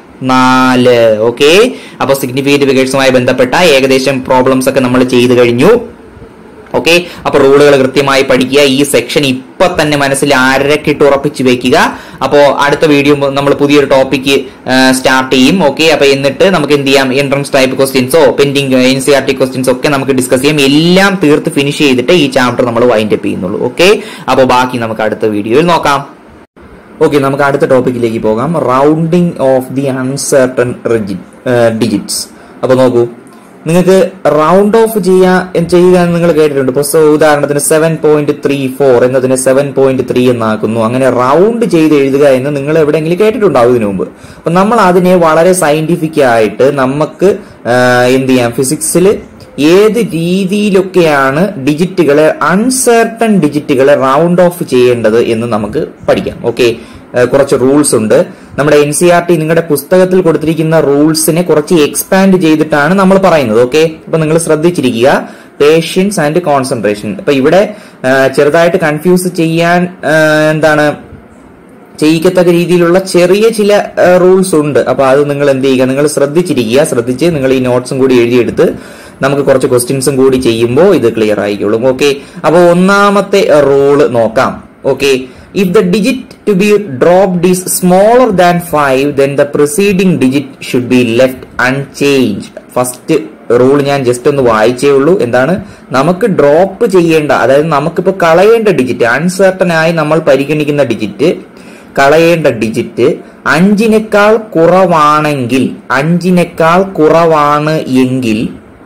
നാല്. ഓക്കെ, അപ്പൊ സിഗ്നിഫിക്കന്റ് ഫിഗേഴ്സുമായി ബന്ധപ്പെട്ട ഏകദേശം പ്രോബ്ലംസ് ഒക്കെ നമ്മൾ ചെയ്തു കഴിഞ്ഞു. ഓക്കെ, അപ്പൊ റൂളുകൾ കൃത്യമായി പഠിക്കുക. ഈ സെക്ഷൻ ഇപ്പൊ തന്നെ മനസ്സിൽ അരക്കിട്ട് ഉറപ്പിച്ചു വെക്കുക. അപ്പോ അടുത്ത വീഡിയോ നമ്മൾ പുതിയൊരു ടോപ്പിക്ക് സ്റ്റാർട്ട് ചെയ്യും. ഓക്കെ, അപ്പൊ എന്നിട്ട് നമുക്ക് എന്ത് ചെയ്യാം? എൻട്രൻസ് ടൈപ്പ് ക്വസ്റ്റ്യൻസോ pending N C R T questions ഒക്കെ നമുക്ക് ഡിസ്കസ് ചെയ്യാം. എല്ലാം തീർത്ത് ഫിനിഷ് ചെയ്തിട്ട് ഈ ചാപ്റ്റർ നമ്മൾ വൈൻഡ് അപ്പ് ചെയ്യുന്നുള്ളൂ. ഓക്കെ, അപ്പൊ ബാക്കി നമുക്ക് അടുത്ത വീഡിയോയിൽ നോക്കാം. ഓക്കെ, നമുക്ക് അടുത്ത ടോപ്പിക്കിലേക്ക് പോകാം. Rounding off the uncertain digits. അപ്പൊ നോക്കൂ, നിങ്ങൾക്ക് റൗണ്ട് ഓഫ് ചെയ്യാ ചെയ്യുക എന്ന് നിങ്ങൾ കേട്ടിട്ടുണ്ട്. ഇപ്പൊ ഉദാഹരണത്തിന് സെവൻ പോയിന്റ് ത്രീ ഫോർ എന്നതിന് സെവൻ പോയിന്റ് ത്രീ എന്നാക്കുന്നു. അങ്ങനെ റൗണ്ട് ചെയ്ത് എഴുതുക എന്ന് നിങ്ങൾ എവിടെയെങ്കിലും കേട്ടിട്ടുണ്ടാവും ഇതിനു മുമ്പ്. അപ്പൊ നമ്മൾ അതിനെ വളരെ സയന്റിഫിക് ആയിട്ട് നമുക്ക് എന്ത് ചെയ്യാം? ഫിസിക്സിൽ ഏത് രീതിയിലൊക്കെയാണ് ഡിജിറ്റുകളെ അൺസർട്ടൺ ഡിജിറ്റുകളെ റൗണ്ട് ഓഫ് ചെയ്യേണ്ടത് എന്ന് നമുക്ക് പഠിക്കാം. ഓക്കെ, കുറച്ച് റൂൾസ് ഉണ്ട്. നമ്മുടെ എൻ സി ആർ ടി നിങ്ങളുടെ പുസ്തകത്തിൽ കൊടുത്തിരിക്കുന്ന റൂൾസിനെ കുറച്ച് എക്സ്പാൻഡ് ചെയ്തിട്ടാണ് നമ്മൾ പറയുന്നത്. ഓക്കെ, അപ്പൊ നിങ്ങൾ ശ്രദ്ധിച്ചിരിക്കുക. Patience and concentration. അപ്പൊ ഇവിടെ ചെറുതായിട്ട് കൺഫ്യൂസ് ചെയ്യാൻ എന്താണ് ചെയ്യിക്കത്തക്ക രീതിയിലുള്ള ചെറിയ ചില റൂൾസ് ഉണ്ട്. അപ്പൊ അത് നിങ്ങൾ എന്ത് ചെയ്യുക? നിങ്ങൾ ശ്രദ്ധിച്ചിരിക്കുക. ശ്രദ്ധിച്ച് നിങ്ങൾ ഈ നോട്ട്സും കൂടി എഴുതിയെടുത്ത് നമുക്ക് കുറച്ച് ക്വസ്റ്റ്യൻസും കൂടി ചെയ്യുമ്പോൾ ഇത് ക്ലിയർ ആയിക്കോളും. ഓക്കെ, അപ്പൊ ഒന്നാമത്തെ റൂള് നോക്കാം. Okay, if the digit to be dropped is smaller than five, then the preceding digit should be left unchanged. First rule ഞാൻ ജസ്റ്റ് ഒന്ന് വായിച്ചേ ഉള്ളൂ. എന്താണ്? നമുക്ക് ഡ്രോപ്പ് ചെയ്യേണ്ട, അതായത് നമുക്കിപ്പോ കളയേണ്ട ഡിജിറ്റ്, അൺസർട്ടൺ ആയി നമ്മൾ പരിഗണിക്കുന്ന ഡിജിറ്റ്, കളയേണ്ട ഡിജിറ്റ് അഞ്ചിനേക്കാൾ കുറവാണെങ്കിൽ, അഞ്ചിനേക്കാൾ കുറവാണ് എങ്കിൽ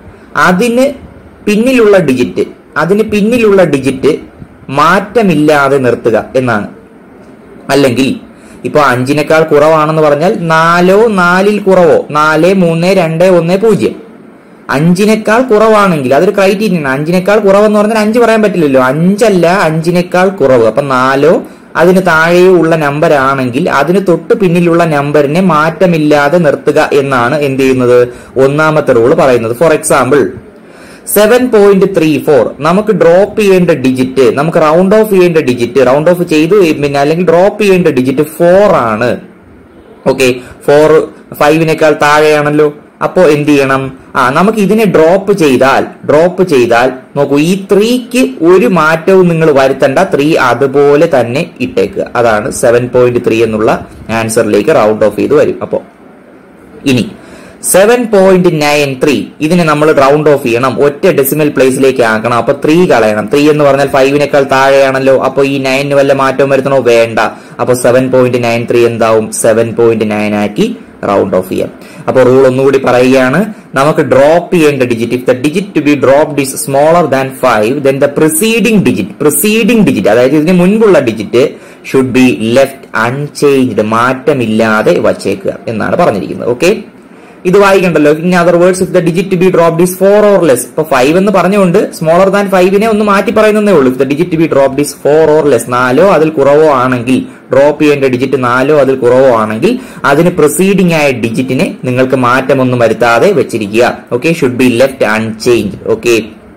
അതിന് പിന്നിലുള്ള ഡിജിറ്റ് അതിന് പിന്നിലുള്ള ഡിജിറ്റ് മാറ്റമില്ലാതെ നിർത്തുക എന്നാണ്. അല്ലെങ്കിൽ ഇപ്പൊ അഞ്ചിനേക്കാൾ കുറവാണെന്ന് പറഞ്ഞാൽ നാലോ നാലിൽ കുറവോ, നാല്, മൂന്ന്, രണ്ട്, ഒന്ന്, പൂജ്യം. അഞ്ചിനേക്കാൾ കുറവാണെങ്കിൽ അതൊരു ക്രൈറ്റീരിയൻ ആണ്. അഞ്ചിനേക്കാൾ കുറവെന്ന് പറഞ്ഞാൽ അഞ്ച് പറയാൻ പറ്റില്ലല്ലോ. അഞ്ചല്ല, അഞ്ചിനേക്കാൾ കുറവ്. അപ്പൊ നാലോ അതിന് താഴെയോ ഉള്ള നമ്പർ ആണെങ്കിൽ അതിന് തൊട്ട് പിന്നിലുള്ള നമ്പറിനെ മാറ്റമില്ലാതെ നിർത്തുക എന്നാണ് എന്ത് ചെയ്യുന്നത്? ഒന്നാമത്തെ റൂള് പറയുന്നത്. For example, seven point three four നമുക്ക് ഡ്രോപ്പ് ചെയ്യേണ്ട ഡിജിറ്റ്, നമുക്ക് റൗണ്ട് ഓഫ് ചെയ്യേണ്ട ഡിജിറ്റ്, റൗണ്ട് ഓഫ് ചെയ്തു പിന്നെ അല്ലെങ്കിൽ ഡ്രോപ്പ് ചെയ്യേണ്ട ഡിജിറ്റ് ഫോർ ആണ്. ഓക്കെ, ഫോർ ഫൈവിനേക്കാൾ താഴെയാണല്ലോ. അപ്പോ എന്ത് ചെയ്യണം? ആ നമുക്ക് ഇതിനെ ഡ്രോപ്പ് ചെയ്താൽ ഡ്രോപ്പ് ചെയ്താൽ നോക്കൂ, ഈ ത്രീക്ക് ഒരു മാറ്റവും നിങ്ങൾ വരുത്തണ്ട, ത്രീ അതുപോലെ തന്നെ ഇട്ടേക്കുക. അതാണ് സെവൻ പോയിന്റ് ത്രീ എന്നുള്ള ആൻസറിലേക്ക് റൗണ്ട് ഓഫ് ചെയ്ത് വരും. അപ്പോ ഇനി സെവൻ പോയിന്റ് നയൻ ത്രീ ഇതിനെ നമ്മൾ റൗണ്ട് ഓഫ് ചെയ്യണം, ഒറ്റ ഡെസിമൽ പ്ലേസിലേക്ക് ആക്കണം. അപ്പൊ ത്രീ കളയണം. ത്രീ എന്ന് പറഞ്ഞാൽ ഫൈവിനേക്കാൾ താഴെയാണല്ലോ. അപ്പൊ ഈ നയനിന് വല്ല മാറ്റവും വരുത്തണോ? വേണ്ട. അപ്പൊ സെവൻ പോയിന്റ് നയൻ ത്രീ എന്താവും? സെവൻ പോയിന്റ് നയൻ ആക്കി റൗണ്ട് ഓഫ് ചെയ്യാം. അപ്പൊ റൂൾ ഒന്നുകൂടി പറയുകയാണ്, നമുക്ക് ഡ്രോപ്പ് ചെയ്യേണ്ട digit, if the digit to be dropped is smaller than five then the preceding digit preceding digit അതായത് ഇതിന് മുൻപുള്ള digit should be left unchanged, മാറ്റമില്ലാതെ വച്ചേക്കുക എന്നാണ് പറഞ്ഞിരിക്കുന്നത്. ഓക്കെ, ഇത് വായിക്കണ്ടല്ലോ. In other words, if the digit be dropped is four or less, ഇപ്പൊ ഫൈവ് എന്ന് പറഞ്ഞുകൊണ്ട് സ്മോളർ ദാൻ ഫൈവിനെ ഒന്ന് മാറ്റി പറയുന്നതേ ഉള്ളൂ. If the digit be dropped is four or less, നാലോ അതിൽ കുറവോ ആണെങ്കിൽ, ഡ്രോപ്പ് ചെയ്യേണ്ട ഡിജിറ്റ് നാലോ അതിൽ കുറവോ ആണെങ്കിൽ അതിന് പ്രൊസീഡിംഗ് ആയ ഡിജിറ്റിനെ നിങ്ങൾക്ക് മാറ്റമൊന്നും വരുത്താതെ വെച്ചിരിക്കുക. Okay, should be left unchanged. Okay,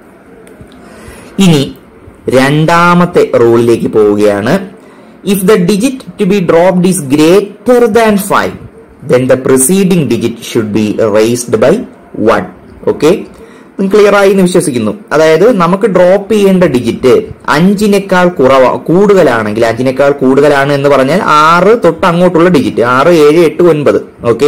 ഇനി രണ്ടാമത്തെ റൂളിലേക്ക് പോവുകയാണ്. If the digit to be dropped is greater than five then the preceding digit should be raised by one. Okay, clear ആയി എന്ന് വിശ്വസിക്കുന്നു. അതായത് നമുക്ക് ഡ്രോപ്പ് ചെയ്യേണ്ട ഡിജിറ്റ് അഞ്ചിനേക്കാൾ കുറവ് കൂടുതലാണെങ്കിൽ, അഞ്ചിനേക്കാൾ കൂടുതലാണ് എന്ന് പറഞ്ഞാൽ ആറ് തൊട്ട് അങ്ങോട്ടുള്ള ഡിജിറ്റ്, ആറ് ഏഴ് എട്ട് ഒൻപത്. ഓക്കെ,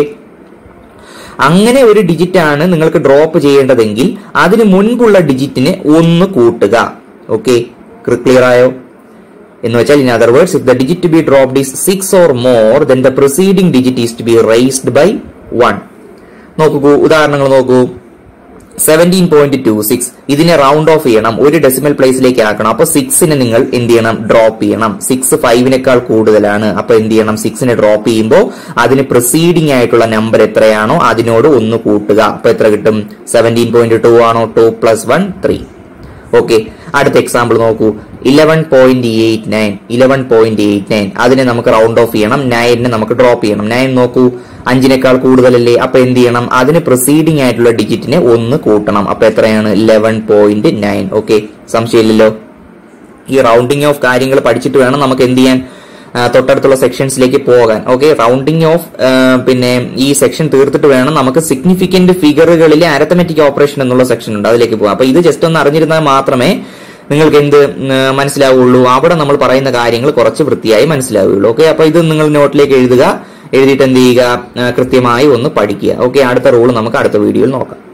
അങ്ങനെ ഒരു ഡിജിറ്റ് ആണ് നിങ്ങൾക്ക് ഡ്രോപ്പ് ചെയ്യേണ്ടതെങ്കിൽ അതിന് മുൻപുള്ള ഡിജിറ്റിനെ ഒന്ന് കൂട്ടുക. ഓക്കെ, ക്ലിയർ ആയോ എന്ന് വെച്ചാൽ, in other words, if the digit to be dropped is six or more then the preceding digit is to be raised by one. നോക്കൂ, ഉദാഹരണങ്ങൾ നോക്കൂ. സെവൻറ്റീൻ പോയിന്റ് ടു സിക്സ് ഇതിനെ റൗണ്ട് ഓഫ് ചെയ്യണം, ഒരു decimal പ്ലേസിലേക്ക് ആക്കണം. അപ്പൊ സിക്സിനെ നിങ്ങൾ എന്ത് ചെയ്യണം? ഡ്രോപ്പ് ചെയ്യണം. സിക്സ് ഫൈവിനേക്കാൾ കൂടുതലാണ്. അപ്പൊ എന്ത് ചെയ്യണം? സിക്സിനെ ഡ്രോപ്പ് ചെയ്യുമ്പോൾ അതിന് പ്രൊസീഡിംഗ് ആയിട്ടുള്ള നമ്പർ എത്രയാണോ അതിനോട് ഒന്ന് കൂട്ടുക. അപ്പൊ എത്ര കിട്ടും? സെവൻറ്റീൻ പോയിന്റ് ടു ആണോ? Two plus one three. Okay, അടുത്ത എക്സാമ്പിൾ നോക്കൂ. Eleven point eight nine eleven point eight nine അതിനെ നമുക്ക് റൗണ്ട് ഓഫ് ചെയ്യണം, നയനെ നമുക്ക് ഡ്രോപ്പ് ചെയ്യണം. നയൻ നോക്കൂ, അഞ്ചിനേക്കാൾ കൂടുതലല്ലേ. അപ്പൊ എന്ത് ചെയ്യണം? അതിന് പ്രൊസീഡിംഗ് ആയിട്ടുള്ള ഡിജിറ്റിനെ ഒന്ന് കൂട്ടണം. അപ്പൊ എത്രയാണ്? Eleven point nine. ഓക്കെ, സംശയമില്ലല്ലോ. ഈ റൗണ്ടിങ് ഓഫ് കാര്യങ്ങൾ പഠിച്ചിട്ട് വേണം നമുക്ക് എന്ത് ചെയ്യാൻ? തൊട്ടടുത്തുള്ള സെക്ഷൻസിലേക്ക് പോകാൻ. ഓക്കെ, റൗണ്ടിങ് ഓഫ് പിന്നെ ഈ സെക്ഷൻ തീർത്തിട്ട് വേണം നമുക്ക് സിഗ്നിഫിക്കന്റ് ഫിഗറുകളിലെ അരിത്തമെറ്റിക് ഓപ്പറേഷൻ എന്നുള്ള സെക്ഷൻ ഉണ്ട്, അതിലേക്ക് പോകാം. അപ്പൊ ഇത് ജസ്റ്റ് ഒന്ന് അറിഞ്ഞിരുന്നാൽ മാത്രമേ നിങ്ങൾക്ക് എന്ത് മനസ്സിലാവുള്ളൂ, അവിടെ നമ്മൾ പറയുന്ന കാര്യങ്ങൾ കുറച്ച് വൃത്തിയായി മനസ്സിലാവുകയുള്ളൂ. ഓക്കെ, അപ്പൊ ഇത് നിങ്ങൾ നോട്ടിലേക്ക് എഴുതുക, എഴുതിയിട്ട് എന്ത് ചെയ്യുക? കൃത്യമായി ഒന്ന് പഠിക്കുക. ഓക്കെ, അടുത്ത റൂൾ നമുക്ക് അടുത്ത വീഡിയോയിൽ നോക്കാം.